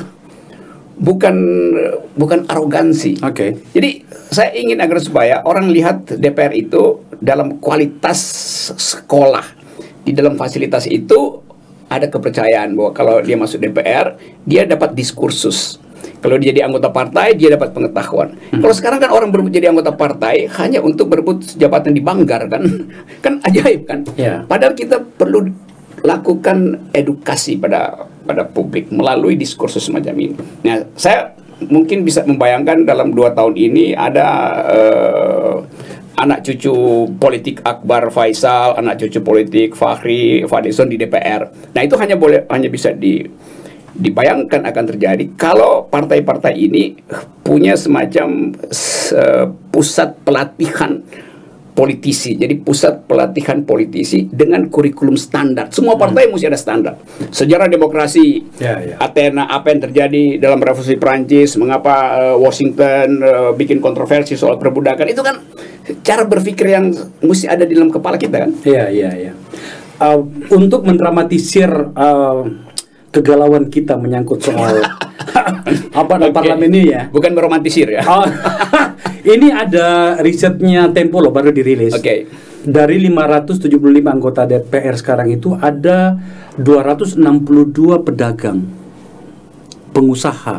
[SPEAKER 2] bukan arogansi. Jadi saya ingin agar supaya orang lihat DPR itu dalam kualitas sekolah. Di dalam fasilitas itu ada kepercayaan bahwa kalau dia masuk DPR, dia dapat diskursus. Kalau dia jadi anggota partai, dia dapat pengetahuan. Kalau sekarang kan orang berebut jadi anggota partai hanya untuk berebut jabatan di Banggar kan, kan ajaib kan. Padahal kita perlu lakukan edukasi pada publik melalui diskursus semacam ini. Nah, saya mungkin bisa membayangkan dalam 2 tahun ini ada anak cucu politik Akbar Faisal, anak cucu politik Fahri Fadlizon di DPR. Nah itu hanya bisa dibayangkan akan terjadi kalau partai-partai ini punya semacam pusat pelatihan politisi. Jadi pusat pelatihan politisi dengan kurikulum standar. Semua partai mesti ada standar. Sejarah demokrasi, Athena, apa yang terjadi dalam revolusi Prancis, mengapa Washington bikin kontroversi soal perbudakan. Itu kan cara berpikir yang mesti ada di dalam kepala kita kan.
[SPEAKER 1] Iya. Untuk mendramatisir kegalauan kita menyangkut soal parlemen ini ya.
[SPEAKER 2] Bukan meromantisir ya.
[SPEAKER 1] Ini ada risetnya Tempo loh, baru dirilis. Dari 575 anggota DPR sekarang itu ada 262 pedagang, pengusaha.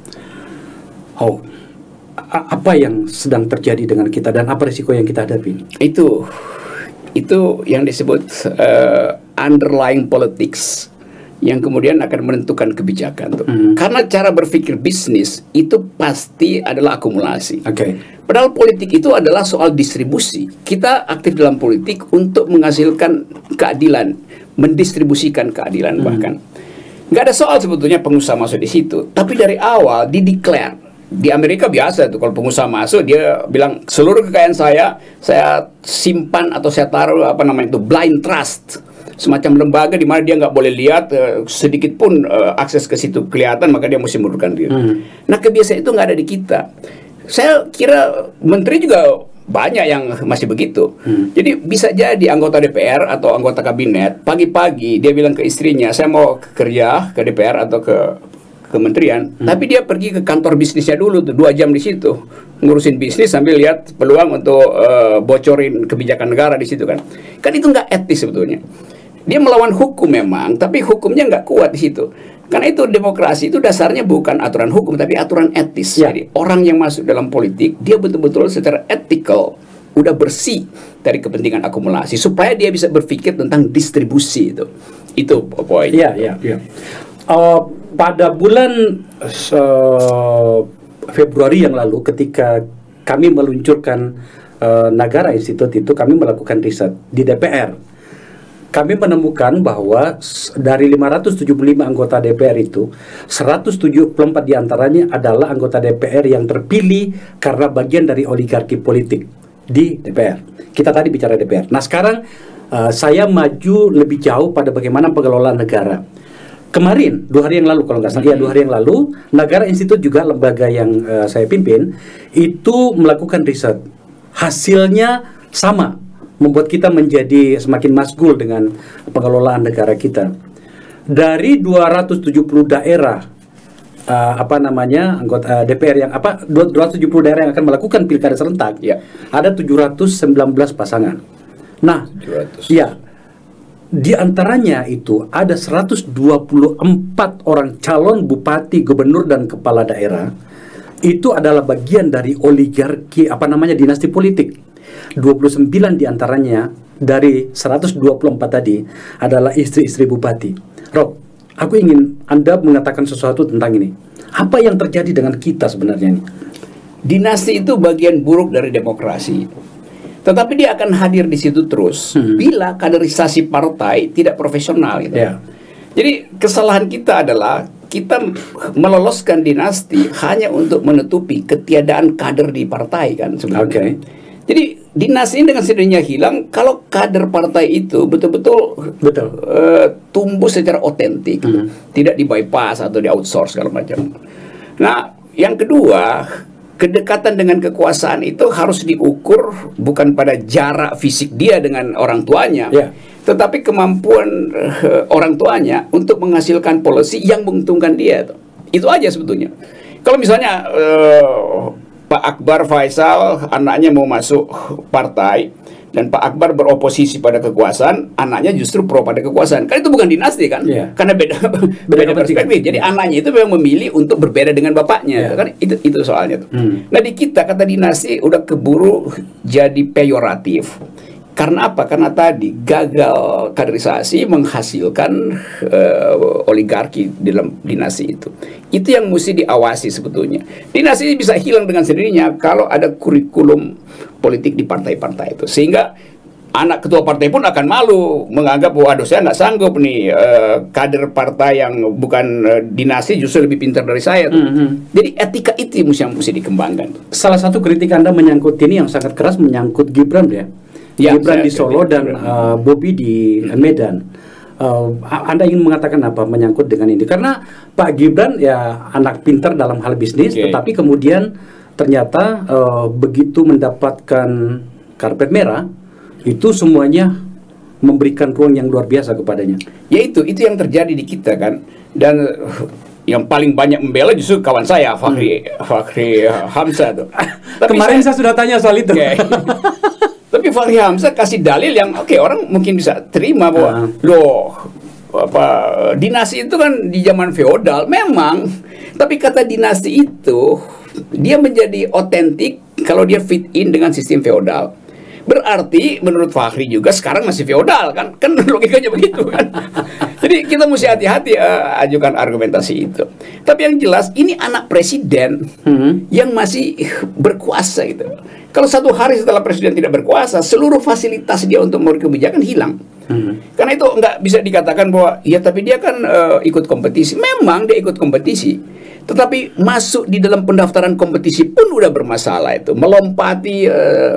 [SPEAKER 1] Apa yang sedang terjadi dengan kita dan apa risiko yang kita hadapi?
[SPEAKER 2] Itu yang disebut underlying politics, yang kemudian akan menentukan kebijakan tuh. Karena cara berpikir bisnis itu pasti adalah akumulasi. Padahal politik itu adalah soal distribusi. Kita aktif dalam politik untuk menghasilkan keadilan, mendistribusikan keadilan bahkan. Nggak ada soal sebetulnya pengusaha masuk di situ. Tapi dari awal dideklar. Di Amerika biasa tuh kalau pengusaha masuk dia bilang seluruh kekayaan saya simpan atau saya taruh blind trust. Semacam lembaga di mana dia nggak boleh lihat sedikit pun akses ke situ kelihatan, maka dia mesti mundurkan diri. Nah kebiasaan itu nggak ada di kita. Saya kira menteri juga banyak yang masih begitu. Jadi bisa jadi anggota DPR atau anggota kabinet pagi-pagi dia bilang ke istrinya, saya mau kerja ke DPR atau ke kementerian, tapi dia pergi ke kantor bisnisnya dulu tuh 2 jam di situ ngurusin bisnis sambil lihat peluang untuk bocorin kebijakan negara di situ kan. Kan itu nggak etis sebetulnya. Dia melawan hukum memang, tapi hukumnya nggak kuat di situ. Karena itu demokrasi itu dasarnya bukan aturan hukum, tapi aturan etis. Jadi orang yang masuk dalam politik, dia betul-betul secara ethical, udah bersih dari kepentingan akumulasi, supaya dia bisa berpikir tentang distribusi itu. Itu poin.
[SPEAKER 1] Pada bulan Februari yang lalu, ketika kami meluncurkan Nagara Institute itu, kami melakukan riset di DPR. Kami menemukan bahwa dari 575 anggota DPR itu 174 diantaranya adalah anggota DPR yang terpilih karena bagian dari oligarki politik di DPR. Kita tadi bicara DPR. Nah sekarang saya maju lebih jauh pada bagaimana pengelolaan negara. Kemarin 2 hari yang lalu kalau nggak salah, 2 hari yang lalu Nagara Institute juga lembaga yang saya pimpin itu melakukan riset. Hasilnya sama, membuat kita menjadi semakin masgul dengan pengelolaan negara kita. Dari 270 daerah anggota DPR yang 270 daerah yang akan melakukan pilkada serentak, ada 719 pasangan. Nah, 700. Di antaranya itu ada 124 orang calon bupati, gubernur dan kepala daerah. Itu adalah bagian dari oligarki dinasti politik. 29 diantaranya dari 124 tadi adalah istri-istri bupati. Rob, aku ingin Anda mengatakan sesuatu tentang ini. Apa yang terjadi dengan kita sebenarnya ini?
[SPEAKER 2] Dinasti itu bagian buruk dari demokrasi. Tetapi dia akan hadir di situ terus bila kaderisasi partai tidak profesional gitu. Jadi kesalahan kita adalah kita meloloskan dinasti hanya untuk menutupi ketiadaan kader di partai kan sebenarnya. Jadi dinasti ini dengan sendirinya hilang kalau kader partai itu betul-betul tumbuh secara otentik, tidak di bypass atau di outsource segala macam. Nah, yang kedua, kedekatan dengan kekuasaan itu harus diukur bukan pada jarak fisik dia dengan orang tuanya, tetapi kemampuan orang tuanya untuk menghasilkan policy yang menguntungkan dia. Itu aja sebetulnya. Kalau misalnya Pak Akbar Faisal anaknya mau masuk partai dan Pak Akbar beroposisi pada kekuasaan, anaknya justru pro pada kekuasaan. Kan itu bukan dinasti kan? Karena beda perspektif. Jadi anaknya itu memang memilih untuk berbeda dengan bapaknya. Kan itu soalnya tuh. Nah di kita kata dinasti udah keburu jadi peyoratif. Karena apa? Karena tadi gagal kaderisasi menghasilkan oligarki dalam dinasti itu. Itu yang mesti diawasi sebetulnya. Dinasti bisa hilang dengan sendirinya kalau ada kurikulum politik di partai-partai itu. Sehingga anak ketua partai pun akan malu menganggap bahwa aduh saya nggak sanggup nih kader partai yang bukan dinasti justru lebih pintar dari saya tuh. Jadi etika itu yang mesti dikembangkan.
[SPEAKER 1] Salah satu kritik Anda menyangkut ini yang sangat keras menyangkut Gibran ya. Gibran di Solo dan Bobi di Medan. Anda ingin mengatakan apa menyangkut dengan ini? Karena Pak Gibran ya anak pintar dalam hal bisnis, tetapi kemudian ternyata begitu mendapatkan karpet merah, itu semuanya memberikan ruang yang luar biasa kepadanya.
[SPEAKER 2] Ya itu yang terjadi di kita kan. Dan yang paling banyak membela justru kawan saya Fakhri Hamzah tuh.
[SPEAKER 1] Kemarin saya sudah tanya soal itu.
[SPEAKER 2] Tapi Fakhri Hamzah kasih dalil yang orang mungkin bisa terima bahwa dinasti itu kan di zaman feodal memang, tapi kata dinasti itu dia menjadi otentik kalau dia fit in dengan sistem feodal. Berarti menurut Fakhri juga sekarang masih feodal kan logikanya begitu kan. Jadi kita mesti hati-hati ajukan argumentasi itu. Tapi yang jelas ini anak presiden yang masih berkuasa gitu. Kalau satu hari setelah presiden tidak berkuasa, seluruh fasilitas dia untuk membuat kebijakan hilang. Karena itu nggak bisa dikatakan bahwa ya tapi dia kan ikut kompetisi. Memang dia ikut kompetisi, tetapi masuk di dalam pendaftaran kompetisi pun udah bermasalah itu, melompati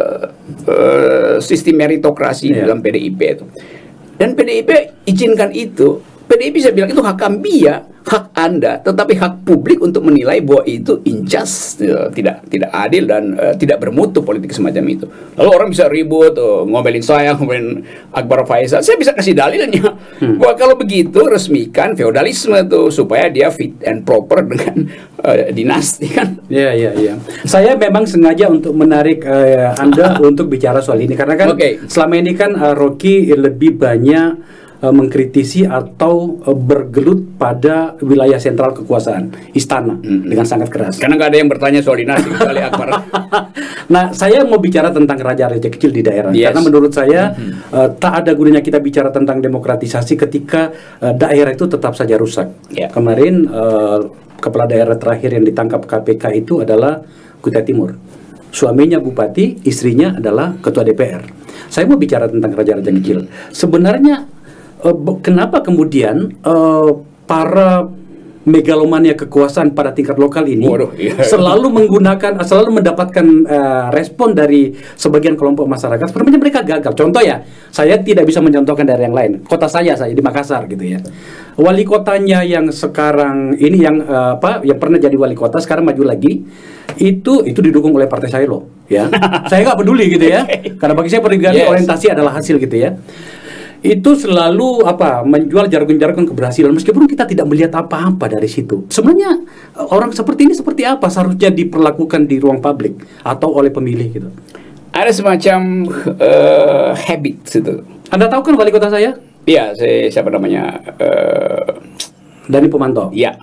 [SPEAKER 2] sistem meritokrasi dalam PDIP itu. Dan PDIP izinkan itu. PDIP bisa bilang itu hak kami ya, hak Anda, tetapi hak publik untuk menilai bahwa itu unjust, tidak adil dan tidak bermutu politik semacam itu. Lalu orang bisa ribut, ngomelin saya, ngomelin Akbar Faisal. Saya bisa kasih dalilnya bahwa kalau begitu resmikan feodalisme itu supaya dia fit and proper dengan dinasti kan.
[SPEAKER 1] Iya. Saya memang sengaja untuk menarik Anda untuk bicara soal ini karena kan selama ini kan Rocky lebih banyak mengkritisi atau bergelut pada wilayah sentral kekuasaan istana dengan sangat keras.
[SPEAKER 2] Karena nggak ada yang bertanya soal dinasti kecuali Akbar.
[SPEAKER 1] Nah, saya mau bicara tentang raja-raja kecil di daerah. Karena menurut saya tak ada gunanya kita bicara tentang demokratisasi ketika daerah itu tetap saja rusak. Kemarin kepala daerah terakhir yang ditangkap KPK itu adalah Kutai Timur. Suaminya bupati, istrinya adalah ketua DPR. Saya mau bicara tentang raja-raja kecil. Sebenarnya kenapa kemudian para megalomania kekuasaan pada tingkat lokal ini selalu mendapatkan respon dari sebagian kelompok masyarakat? Sebenarnya mereka gagal. Contoh ya, saya tidak bisa mencontohkan dari yang lain. Kota saya di Makassar gitu ya. Wali kotanya yang sekarang ini yang pernah jadi wali kota sekarang maju lagi. Itu didukung oleh partai saya loh ya. Saya nggak peduli gitu ya. Karena bagi saya orientasi adalah hasil gitu ya. Itu selalu menjual jargon-jargon keberhasilan meskipun kita tidak melihat apa-apa dari situ. Sebenarnya orang seperti ini seperti apa seharusnya diperlakukan di ruang publik atau oleh pemilih gitu.
[SPEAKER 2] Ada semacam habit itu.
[SPEAKER 1] Anda tahu kan wali kota saya?
[SPEAKER 2] Iya, siapa namanya?
[SPEAKER 1] Dani Pomanto.
[SPEAKER 2] Iya.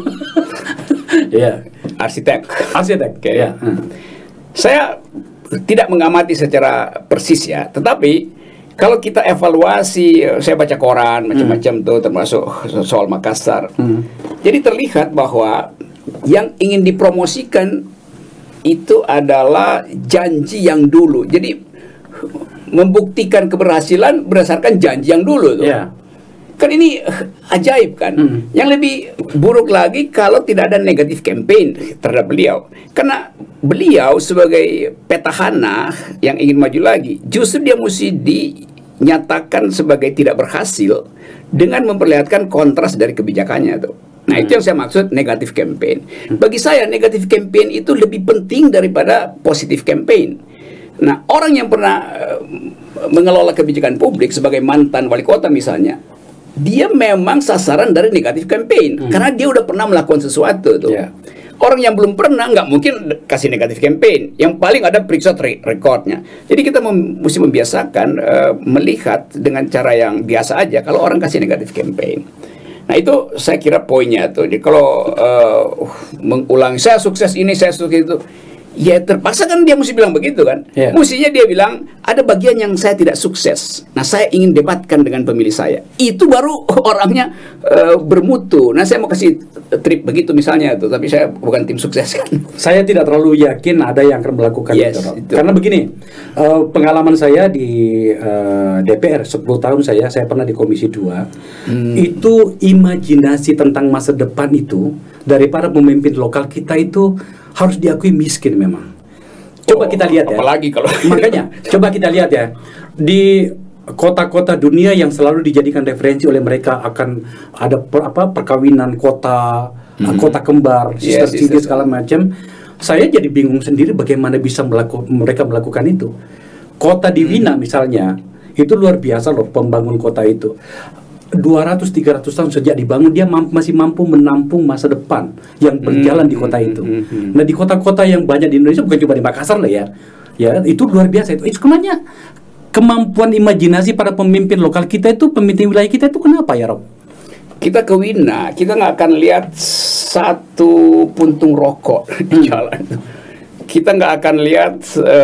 [SPEAKER 1] Iya.
[SPEAKER 2] Arsitek.
[SPEAKER 1] Ya.
[SPEAKER 2] Saya tidak mengamati secara persis ya, tetapi kalau kita evaluasi, saya baca koran macam-macam tuh, termasuk soal Makassar. Jadi terlihat bahwa yang ingin dipromosikan itu adalah janji yang dulu. Jadi membuktikan keberhasilan berdasarkan janji yang dulu tuh. Kan ini ajaib kan. Yang lebih buruk lagi kalau tidak ada negatif campaign terhadap beliau. Karena beliau sebagai petahana yang ingin maju lagi, justru dia mesti dinyatakan sebagai tidak berhasil dengan memperlihatkan kontras dari kebijakannya tuh. Nah, itu yang saya maksud negatif campaign. Bagi saya negatif campaign itu lebih penting daripada positif campaign. Nah, orang yang pernah mengelola kebijakan publik sebagai mantan wali kota misalnya, dia memang sasaran dari negatif campaign karena dia udah pernah melakukan sesuatu tuh. Orang yang belum pernah nggak mungkin kasih negatif campaign. Yang paling ada periksa recordnya. Jadi kita mesti membiasakan melihat dengan cara yang biasa aja kalau orang kasih negatif campaign. Nah, itu saya kira poinnya tuh. Jadi kalau mengulang saya sukses ini, saya sukses itu, Ya terpaksa kan dia mesti bilang begitu kan.
[SPEAKER 1] Yeah.
[SPEAKER 2] Mestinya dia bilang ada bagian yang saya tidak sukses. Nah saya ingin debatkan dengan pemilih saya. Itu baru orangnya bermutu. Nah saya mau kasih trip begitu misalnya tuh. Tapi saya bukan tim sukses kan.
[SPEAKER 1] Saya tidak terlalu yakin ada yang akan melakukan
[SPEAKER 2] Yes,
[SPEAKER 1] itu.
[SPEAKER 2] itu.
[SPEAKER 1] Karena begini, pengalaman saya di DPR 10 tahun saya pernah di Komisi 2. Itu imajinasi tentang masa depan itu dari para pemimpin lokal kita itu harus diakui miskin memang. Coba kita lihat ya.
[SPEAKER 2] Apalagi kalau
[SPEAKER 1] Makanya, coba kita lihat ya. Di kota-kota dunia yang selalu dijadikan referensi oleh mereka akan ada perkawinan kota, kota kembar, sister
[SPEAKER 2] Yes,
[SPEAKER 1] city
[SPEAKER 2] yes,
[SPEAKER 1] segala macam. Saya jadi bingung sendiri bagaimana bisa mereka melakukan itu. Kota di Wina misalnya, itu luar biasa loh pembangun kota itu. 200-300 tahun sejak dibangun dia masih mampu menampung masa depan yang berjalan di kota itu. Nah di kota-kota yang banyak di Indonesia, bukan cuma di Makassar lah ya, itu luar biasa itu. Sebenarnya kemampuan imajinasi para pemimpin lokal kita itu, pemimpin wilayah kita itu kenapa ya Rob?
[SPEAKER 2] kita ke Wina, kita nggak akan lihat satu puntung rokok di jalan. Kita nggak akan lihat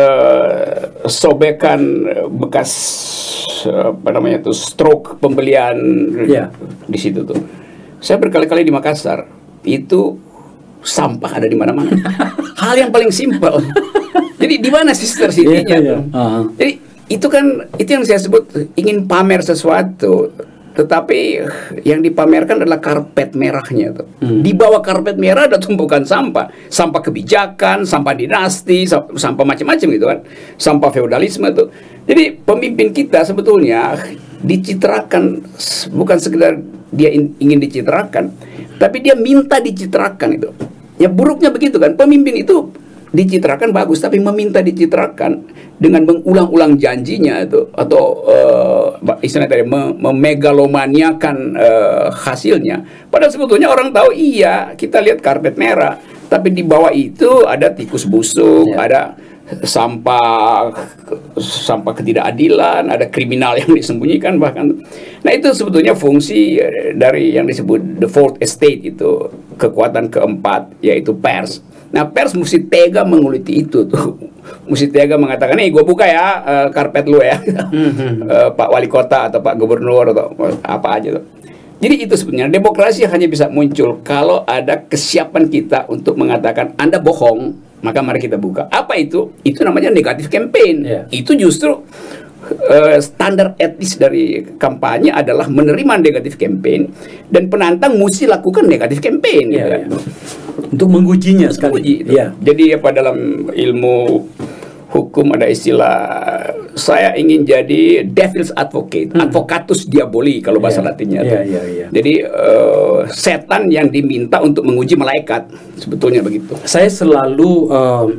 [SPEAKER 2] sobekan bekas apa namanya tuh stroke pembelian di situ tuh. Saya berkali-kali di Makassar, itu sampah ada di mana-mana. Hal yang paling simpel. Jadi di mana sister city-nya tuh? Jadi itu yang saya sebut ingin pamer sesuatu. Tetapi yang dipamerkan adalah karpet merahnya tuh. Di bawah karpet merah ada tumpukan sampah, sampah kebijakan, sampah dinasti, sampah macam-macam gitu kan, sampah feodalisme tuh. Jadi pemimpin kita sebetulnya dicitrakan bukan sekedar dia ingin dicitrakan, tapi dia minta dicitrakan itu. Ya buruknya begitu kan, pemimpin itu dicitrakan bagus, tapi meminta dicitrakan dengan mengulang-ulang janjinya itu, atau istilahnya tadi memegalomaniakan hasilnya. Padahal sebetulnya orang tahu iya kita lihat karpet merah, tapi di bawah itu ada tikus busuk, ada sampah ketidakadilan, ada kriminal yang disembunyikan bahkan. Nah itu sebetulnya fungsi dari yang disebut the fourth estate itu, kekuatan keempat, yaitu pers. Nah pers mesti tega menguliti itu tuh, mesti tega mengatakan, nih gue buka ya karpet lu ya, Pak Wali Kota atau Pak Gubernur atau apa aja tuh. Jadi itu sebenarnya demokrasi hanya bisa muncul kalau ada kesiapan kita untuk mengatakan Anda bohong, maka mari kita buka. Apa itu? Itu namanya negatif campaign. Itu justru standar etis dari kampanye adalah menerima negatif campaign, dan penantang mesti lakukan negatif campaign.
[SPEAKER 1] Untuk mengujinya sekali.
[SPEAKER 2] Jadi apa dalam ilmu hukum ada istilah, saya ingin jadi devil's advocate, advocatus diaboli kalau bahasa Latinnya. Jadi setan yang diminta untuk menguji malaikat, sebetulnya begitu.
[SPEAKER 1] Saya selalu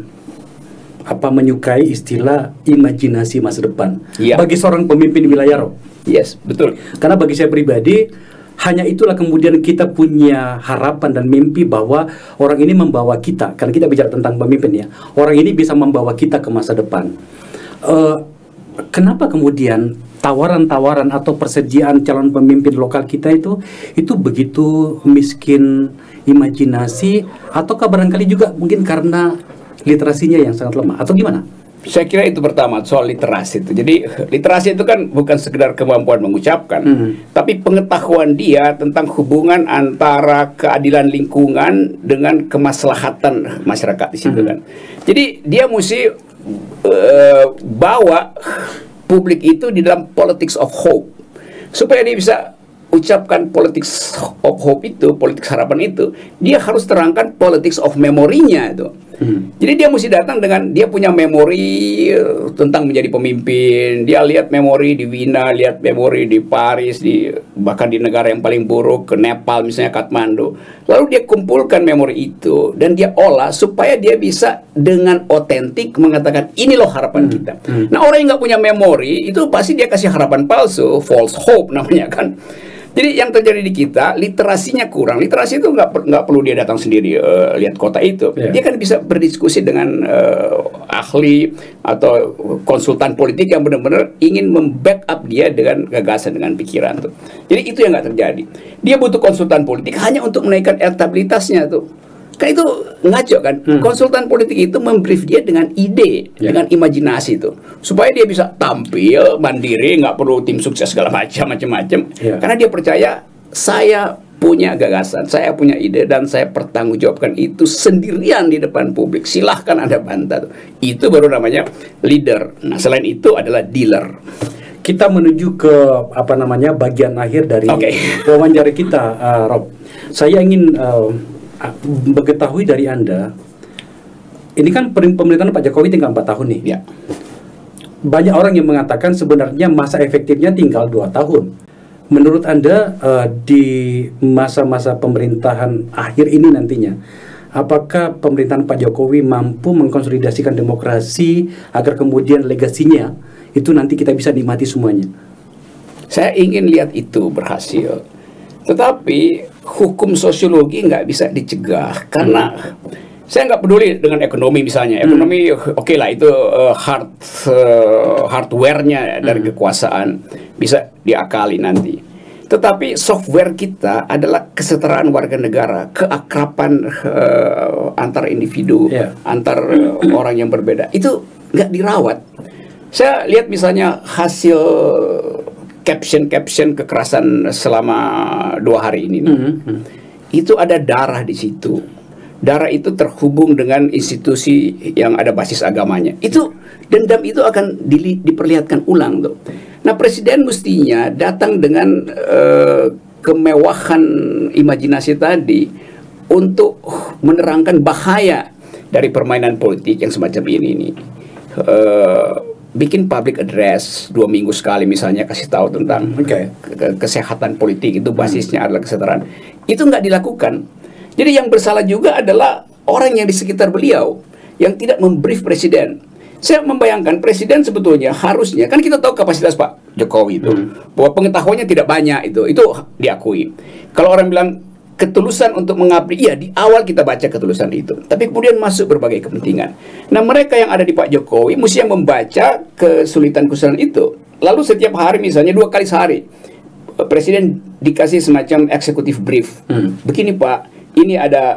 [SPEAKER 1] menyukai istilah imajinasi masa depan bagi seorang pemimpin wilayah, Rob.
[SPEAKER 2] Yes, betul.
[SPEAKER 1] Karena bagi saya pribadi, hanya itulah kemudian kita punya harapan dan mimpi bahwa orang ini membawa kita, karena kita bicara tentang pemimpin ya, orang ini bisa membawa kita ke masa depan. Kenapa kemudian tawaran-tawaran atau persediaan calon pemimpin lokal kita itu begitu miskin imajinasi, ataukah barangkali juga mungkin karena literasinya yang sangat lemah, atau gimana?
[SPEAKER 2] Saya kira itu pertama, soal literasi itu. Jadi literasi itu kan bukan sekedar kemampuan mengucapkan, tapi pengetahuan dia tentang hubungan antara keadilan lingkungan dengan kemaslahatan masyarakat di situ kan. Jadi dia mesti bawa publik itu di dalam politics of hope, supaya dia bisa ucapkan politics of hope itu, politics harapan itu, dia harus terangkan politics of memorinya itu. Jadi dia mesti datang dengan dia punya memori tentang menjadi pemimpin. Dia lihat memori di Wina, lihat memori di Paris, bahkan di negara yang paling buruk, ke Nepal misalnya, Kathmandu. Lalu dia kumpulkan memori itu dan dia olah supaya dia bisa dengan otentik mengatakan ini loh harapan kita. Nah orang yang nggak punya memori itu pasti dia kasih harapan palsu, false hope namanya kan. Jadi yang terjadi di kita, literasinya kurang. Literasi itu nggak perlu dia datang sendiri lihat kota itu. Dia kan bisa berdiskusi dengan ahli atau konsultan politik yang benar-benar ingin membackup dia dengan gagasan, dengan pikiran tuh. Jadi itu yang nggak terjadi. Dia butuh konsultan politik hanya untuk menaikkan elektabilitasnya tuh. Kan itu ngaco kan. Konsultan politik itu membrief dia dengan ide, dengan imajinasi itu, supaya dia bisa tampil mandiri, nggak perlu tim sukses segala macam-macam. Karena dia percaya, saya punya gagasan, saya punya ide, dan saya pertanggungjawabkan itu sendirian di depan publik. Silahkan Anda bantah. Itu baru namanya leader. Nah, selain itu adalah dealer.
[SPEAKER 1] Kita menuju ke bagian akhir dari wawancara kita, Rob. Saya ingin mengetahui dari Anda, ini kan pemerintahan Pak Jokowi tinggal 4 tahun nih.
[SPEAKER 2] Ya.
[SPEAKER 1] Banyak orang yang mengatakan sebenarnya masa efektifnya tinggal 2 tahun. Menurut Anda, di masa-masa pemerintahan akhir ini nantinya, apakah pemerintahan Pak Jokowi mampu mengkonsolidasikan demokrasi agar kemudian legasinya itu nanti kita bisa nikmati semuanya?
[SPEAKER 2] Saya ingin lihat itu berhasil. Tetapi hukum sosiologi nggak bisa dicegah, karena saya nggak peduli dengan ekonomi misalnya. Ekonomi oke lah, itu hardware-nya dari kekuasaan bisa diakali nanti. Tetapi software kita adalah kesetaraan warga negara, keakraban antar individu, antar orang yang berbeda. Itu nggak dirawat. Saya lihat misalnya hasil caption kekerasan selama 2 hari ini. Itu ada darah di situ. Darah itu terhubung dengan institusi yang ada basis agamanya. Itu dendam itu akan diperlihatkan ulang tuh. Nah, presiden mestinya datang dengan kemewahan imajinasi tadi untuk menerangkan bahaya dari permainan politik yang semacam ini. Bikin public address 2 minggu sekali misalnya, kasih tahu tentang kesehatan politik, itu basisnya adalah kesetaraan. Itu nggak dilakukan. Jadi yang bersalah juga adalah orang yang di sekitar beliau yang tidak membrief presiden. Saya membayangkan presiden sebetulnya harusnya, kan kita tahu kapasitas Pak Jokowi itu, bahwa pengetahuannya tidak banyak, itu diakui. Kalau orang bilang ketulusan untuk mengabdi, iya, di awal kita baca ketulusan itu, tapi kemudian masuk berbagai kepentingan. Nah, mereka yang ada di Pak Jokowi mesti yang membaca kesulitan-kesulitan itu. Lalu setiap hari, misalnya 2 kali sehari, presiden dikasih semacam executive brief. Begini Pak, ini ada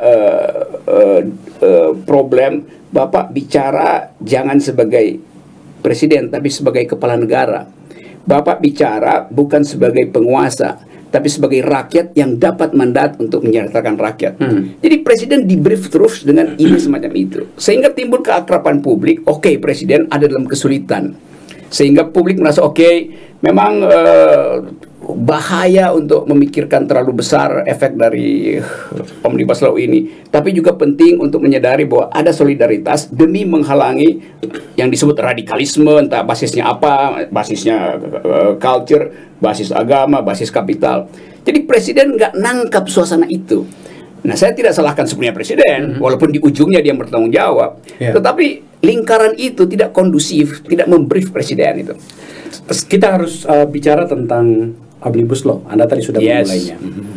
[SPEAKER 2] problem, Bapak bicara jangan sebagai presiden, tapi sebagai kepala negara. Bapak bicara bukan sebagai penguasa, tapi sebagai rakyat yang dapat mandat untuk menyejahterakan rakyat. Jadi presiden di-brief terus dengan ide semacam itu, sehingga timbul keakraban publik. Oke, presiden ada dalam kesulitan, sehingga publik merasa memang bahaya untuk memikirkan terlalu besar efek dari Omnibus Law ini, tapi juga penting untuk menyadari bahwa ada solidaritas demi menghalangi yang disebut radikalisme, entah basisnya apa, basisnya culture, basis agama, basis kapital. Jadi presiden nggak nangkap suasana itu. Nah, saya tidak salahkan sebenarnya presiden, walaupun di ujungnya dia bertanggung jawab, tetapi lingkaran itu tidak kondusif, tidak membrief presiden itu.
[SPEAKER 1] Kita harus bicara tentang Omnibus Law. Anda tadi sudah memulainya.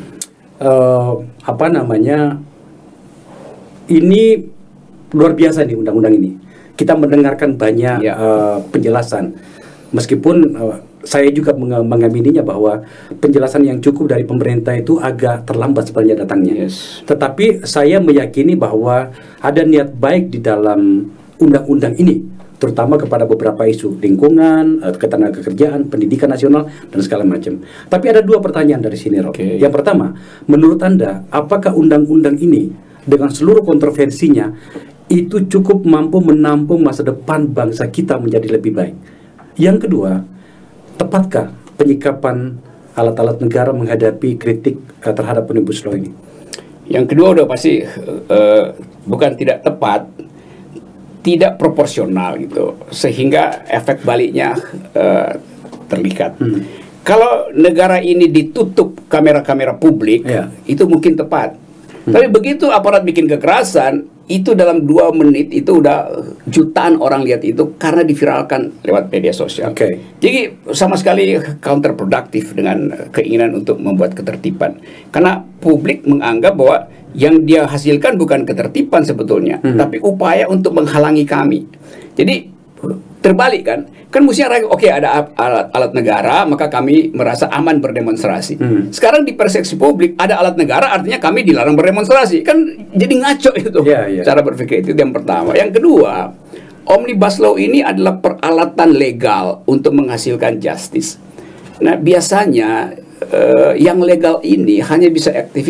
[SPEAKER 1] Ini luar biasa nih undang-undang ini. Kita mendengarkan banyak penjelasan, meskipun saya juga mengamininya bahwa penjelasan yang cukup dari pemerintah itu agak terlambat sebenarnya datangnya. Tetapi saya meyakini bahwa ada niat baik di dalam undang-undang ini, terutama kepada beberapa isu lingkungan, ketenagakerjaan, pendidikan nasional, dan segala macam. Tapi ada 2 pertanyaan dari sini, Rob. Yang pertama, menurut Anda, apakah undang-undang ini dengan seluruh kontroversinya itu cukup mampu menampung masa depan bangsa kita menjadi lebih baik? Yang kedua, tepatkah penyikapan alat-alat negara menghadapi kritik terhadap Omnibus Law ini?
[SPEAKER 2] Yang kedua udah pasti bukan tidak tepat, tidak proporsional gitu, sehingga efek baliknya terlihat. Kalau negara ini ditutup kamera-kamera publik, itu mungkin tepat. Tapi begitu aparat bikin kekerasan, itu dalam 2 menit itu udah jutaan orang lihat itu karena diviralkan lewat media sosial. Jadi sama sekali counterproductive dengan keinginan untuk membuat ketertiban. Karena publik menganggap bahwa yang dia hasilkan bukan ketertiban sebetulnya, tapi upaya untuk menghalangi kami. Jadi terbalik kan? Kan mestinya oke, ada alat negara, maka kami merasa aman berdemonstrasi. Sekarang di persepsi publik ada alat negara, artinya kami dilarang berdemonstrasi. Kan jadi ngaco itu cara berpikir. Itu yang pertama. Yang kedua, Omnibus Law ini adalah peralatan legal untuk menghasilkan justice. Nah, biasanya yang legal ini hanya bisa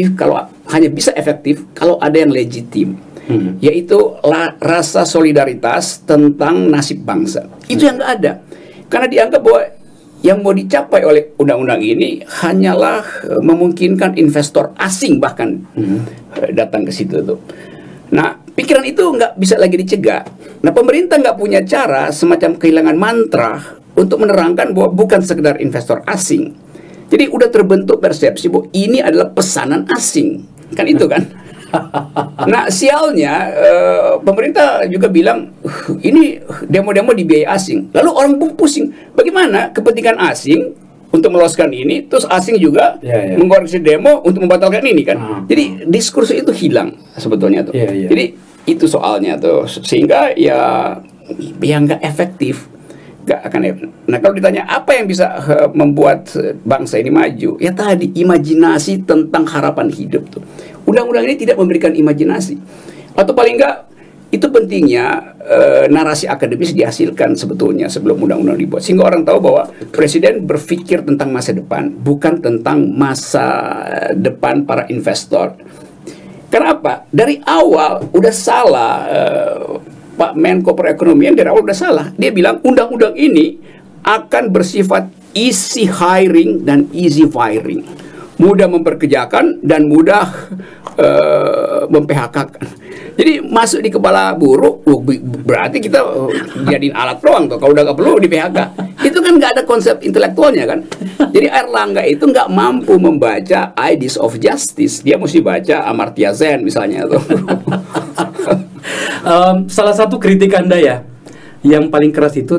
[SPEAKER 2] efektif kalau ada yang legitim. Yaitu rasa solidaritas tentang nasib bangsa. Itu yang nggak ada, karena dianggap bahwa yang mau dicapai oleh undang-undang ini hanyalah memungkinkan investor asing bahkan datang ke situ tuh. Nah, pikiran itu nggak bisa lagi dicegah. Nah, pemerintah nggak punya cara, semacam kehilangan mantra untuk menerangkan bahwa bukan sekedar investor asing. Jadi udah terbentuk persepsi bahwa ini adalah pesanan asing, kan itu kan. Nah, sialnya pemerintah juga bilang ini demo-demo dibiayai asing. Lalu orang pun pusing, bagaimana kepentingan asing untuk meloloskan ini, terus asing juga mengkoreksi demo untuk membatalkan ini kan. Jadi diskursus itu hilang sebetulnya tuh. Jadi itu soalnya tuh, sehingga ya nggak efektif. Gak akan. Nah, kalau ditanya apa yang bisa membuat bangsa ini maju, ya tadi imajinasi tentang harapan hidup tuh. Undang-undang ini tidak memberikan imajinasi, atau paling enggak itu pentingnya narasi akademis dihasilkan sebetulnya sebelum undang-undang dibuat, sehingga orang tahu bahwa presiden berpikir tentang masa depan, bukan tentang masa depan para investor. Kenapa? Dari awal udah salah. Pak Menko Perekonomian dari awal udah salah. Dia bilang undang-undang ini akan bersifat easy hiring dan easy firing, mudah memperkerjakan dan mudah mem-PHK-kan. Jadi masuk di kepala buruh, berarti kita jadiin alat doang tuh. Kalau udah nggak perlu di PHK. Itu kan nggak ada konsep intelektualnya kan. Jadi Erlangga itu nggak mampu membaca Ideas of Justice. Dia mesti baca Amartya Sen misalnya tuh.
[SPEAKER 1] Salah satu kritik Anda ya yang paling keras itu,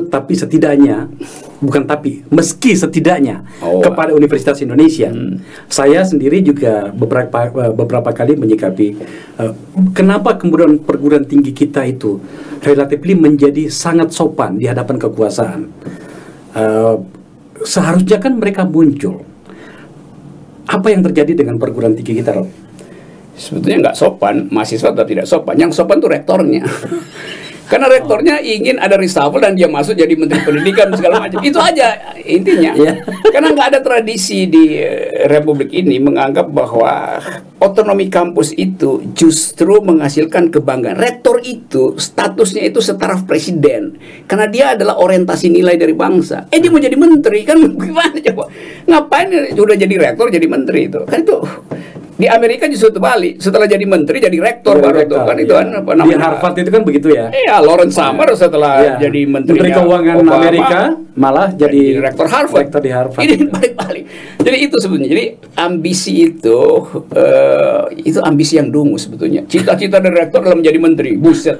[SPEAKER 1] meski setidaknya kepada Universitas Indonesia. Saya sendiri juga beberapa kali menyikapi kenapa kemudian perguruan tinggi kita itu relatif menjadi sangat sopan di hadapan kekuasaan. Seharusnya kan mereka muncul. Apa yang terjadi dengan perguruan tinggi kita, Rob?
[SPEAKER 2] Sebetulnya nggak sopan, mahasiswa tetap tidak sopan. Yang sopan tuh rektornya. Karena rektornya ingin ada reshuffle dan dia masuk jadi menteri pendidikan segala macam. Itu aja intinya. Karena nggak ada tradisi di republik ini menganggap bahwa otonomi kampus itu justru menghasilkan kebanggaan. Rektor itu statusnya itu setara presiden, karena dia adalah orientasi nilai dari bangsa. Dia mau jadi menteri kan gimana coba? Ngapain udah jadi rektor jadi menteri itu? Kan itu di Amerika justru terbalik, setelah jadi menteri jadi rektor baru tuh kan. Itu kan apa namanya?
[SPEAKER 1] Di Harvard itu kan begitu ya.
[SPEAKER 2] Iya, Lawrence Summers setelah jadi menteri
[SPEAKER 1] keuangan Obama, Amerika malah jadi
[SPEAKER 2] rektor Harvard.
[SPEAKER 1] Rektor di Harvard.
[SPEAKER 2] Ini balik-balik. Jadi itu sebetulnya. Jadi ambisi itu ambisi yang dungu sebetulnya. Cita-cita dari rektor adalah menjadi menteri. Buset.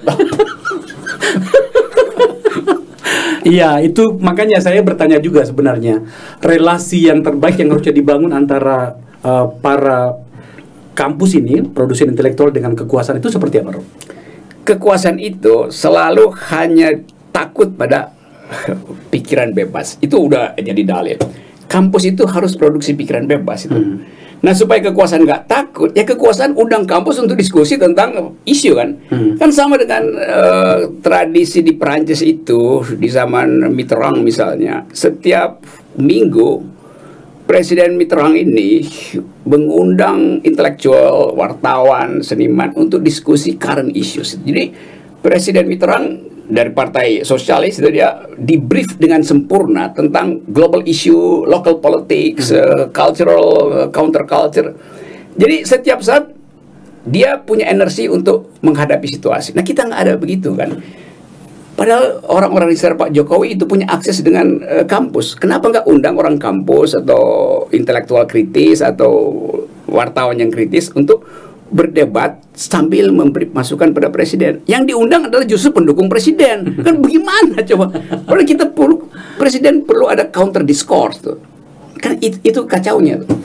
[SPEAKER 1] Iya, itu makanya saya bertanya juga sebenarnya relasi yang terbaik yang harusnya dibangun antara para kampus ini, produsen intelektual dengan kekuasaan itu seperti apa, Rob?
[SPEAKER 2] Kekuasaan itu selalu hanya takut pada pikiran bebas. Itu udah jadi dalil. Kampus itu harus produksi pikiran bebas itu. Nah, supaya kekuasaan nggak takut, ya kekuasaan undang kampus untuk diskusi tentang isu kan. Kan sama dengan tradisi di Perancis itu di zaman Mitterrand misalnya. Setiap minggu Presiden Mitterrand ini mengundang intelektual, wartawan, seniman untuk diskusi current issues. Jadi Presiden Mitterrand dari Partai Sosialis itu dia di-brief dengan sempurna tentang global issue, local politics, cultural, counterculture. Jadi setiap saat dia punya energi untuk menghadapi situasi. Nah, kita nggak ada begitu kan. Padahal orang-orang di sekitar Pak Jokowi itu punya akses dengan kampus. Kenapa nggak undang orang kampus atau intelektual kritis atau wartawan yang kritis untuk berdebat sambil memberi masukan pada presiden? Yang diundang adalah justru pendukung presiden. Kan bagaimana coba? Padahal presiden perlu ada counter discourse tuh. Kan itu kacaunya tuh.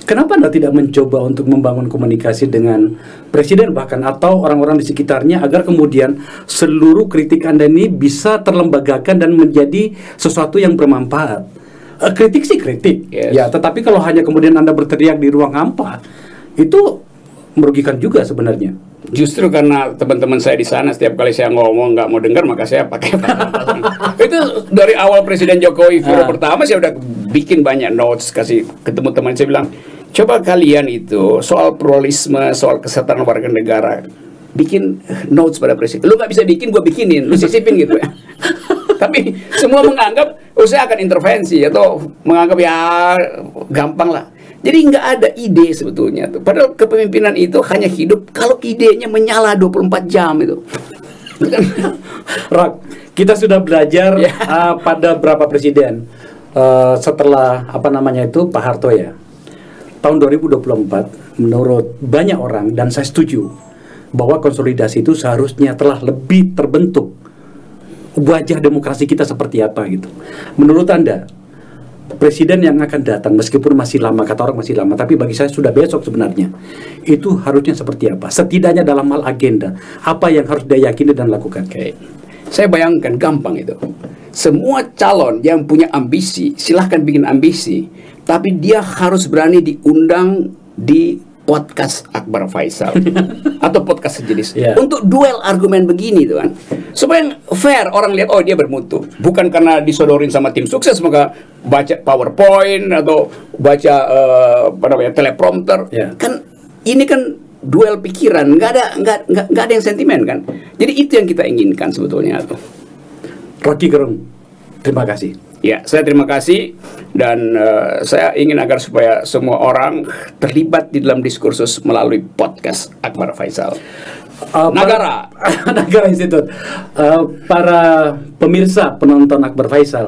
[SPEAKER 1] Kenapa Anda tidak mencoba untuk membangun komunikasi dengan Presiden bahkan atau orang-orang di sekitarnya agar kemudian seluruh kritik Anda ini bisa terlembagakan dan menjadi sesuatu yang bermanfaat? Kritik sih kritik, ya. Tetapi kalau hanya kemudian Anda berteriak di ruang hampa, itu merugikan juga sebenarnya.
[SPEAKER 2] Justru karena teman-teman saya di sana setiap kali saya ngomong nggak mau dengar, maka saya pakai itu dari awal Presiden Jokowi pertama saya udah bikin banyak notes, kasih ketemu teman saya bilang, coba kalian itu soal pluralisme, soal kesehatan warga negara bikin notes pada Presiden. Lu nggak bisa bikin, gue bikinin, lu sisipin gitu ya. Tapi semua menganggap saya akan intervensi atau menganggap ya gampang lah. Jadi nggak ada ide sebetulnya tuh. Padahal kepemimpinan itu hanya hidup kalau idenya menyala 24 jam itu.
[SPEAKER 1] Rak, kita sudah belajar pada berapa presiden setelah Pak Harto ya. Tahun 2024 menurut banyak orang dan saya setuju bahwa konsolidasi itu seharusnya telah lebih terbentuk. Wajah demokrasi kita seperti apa gitu. Menurut Anda, Presiden yang akan datang, meskipun masih lama, kata orang masih lama, tapi bagi saya sudah besok sebenarnya, itu harusnya seperti apa? Setidaknya dalam hal agenda, apa yang harus dia yakini dan lakukan?
[SPEAKER 2] Saya bayangkan gampang itu. Semua calon yang punya ambisi, silahkan bikin ambisi, tapi dia harus berani diundang di podcast Akbar Faisal atau podcast sejenis untuk duel argumen begini tuh kan, supaya fair, orang lihat oh dia bermutu, bukan karena disodorin sama tim sukses maka baca PowerPoint atau baca teleprompter. Kan ini kan duel pikiran, nggak ada yang sentimen kan. Jadi itu yang kita inginkan sebetulnya tuh.
[SPEAKER 1] Rocky Gerung, terima kasih.
[SPEAKER 2] Ya, saya terima kasih dan saya ingin agar supaya semua orang terlibat di dalam diskursus melalui podcast Akbar Faisal. Nagara
[SPEAKER 1] Institute. Para pemirsa penonton Akbar Faisal,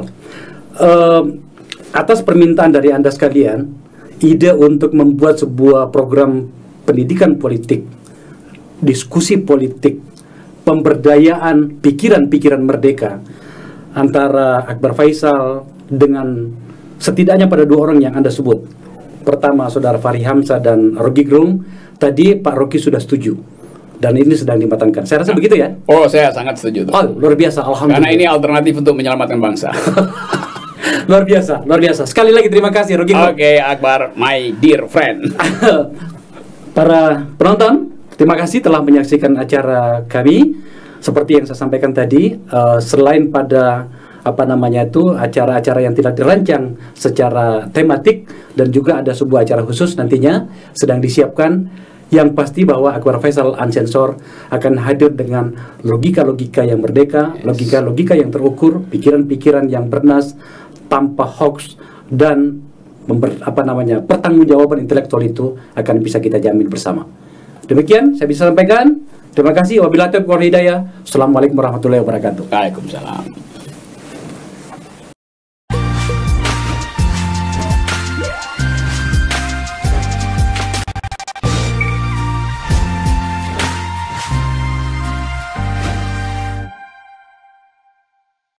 [SPEAKER 1] atas permintaan dari Anda sekalian, ide untuk membuat sebuah program pendidikan politik, diskusi politik, pemberdayaan pikiran-pikiran merdeka antara Akbar Faisal dengan setidaknya pada dua orang yang Anda sebut. Pertama, Saudara Fahri Hamzah dan Rocky Gerung. Tadi Pak Rocky sudah setuju. Dan ini sedang dimatangkan. Saya rasa begitu ya?
[SPEAKER 2] Oh, saya sangat setuju.
[SPEAKER 1] Oh, luar biasa. Alhamdulillah.
[SPEAKER 2] Karena ini alternatif untuk menyelamatkan bangsa.
[SPEAKER 1] Luar biasa, luar biasa. Sekali lagi terima kasih Rocky Gerung.
[SPEAKER 2] Oke, Akbar, my dear friend.
[SPEAKER 1] Para penonton, terima kasih telah menyaksikan acara kami. Seperti yang saya sampaikan tadi, selain pada acara-acara yang tidak dirancang secara tematik dan juga ada sebuah acara khusus nantinya sedang disiapkan, yang pasti bahwa Akbar Faisal Unsensor akan hadir dengan logika-logika yang merdeka, logika-logika yang terukur, pikiran-pikiran yang bernas tanpa hoax, dan pertanggungjawaban intelektual itu akan bisa kita jamin bersama. Demikian saya bisa sampaikan. Terima kasih. Wabillahi taufiq wal hidayah. Assalamualaikum warahmatullahi wabarakatuh.
[SPEAKER 2] Waalaikumsalam.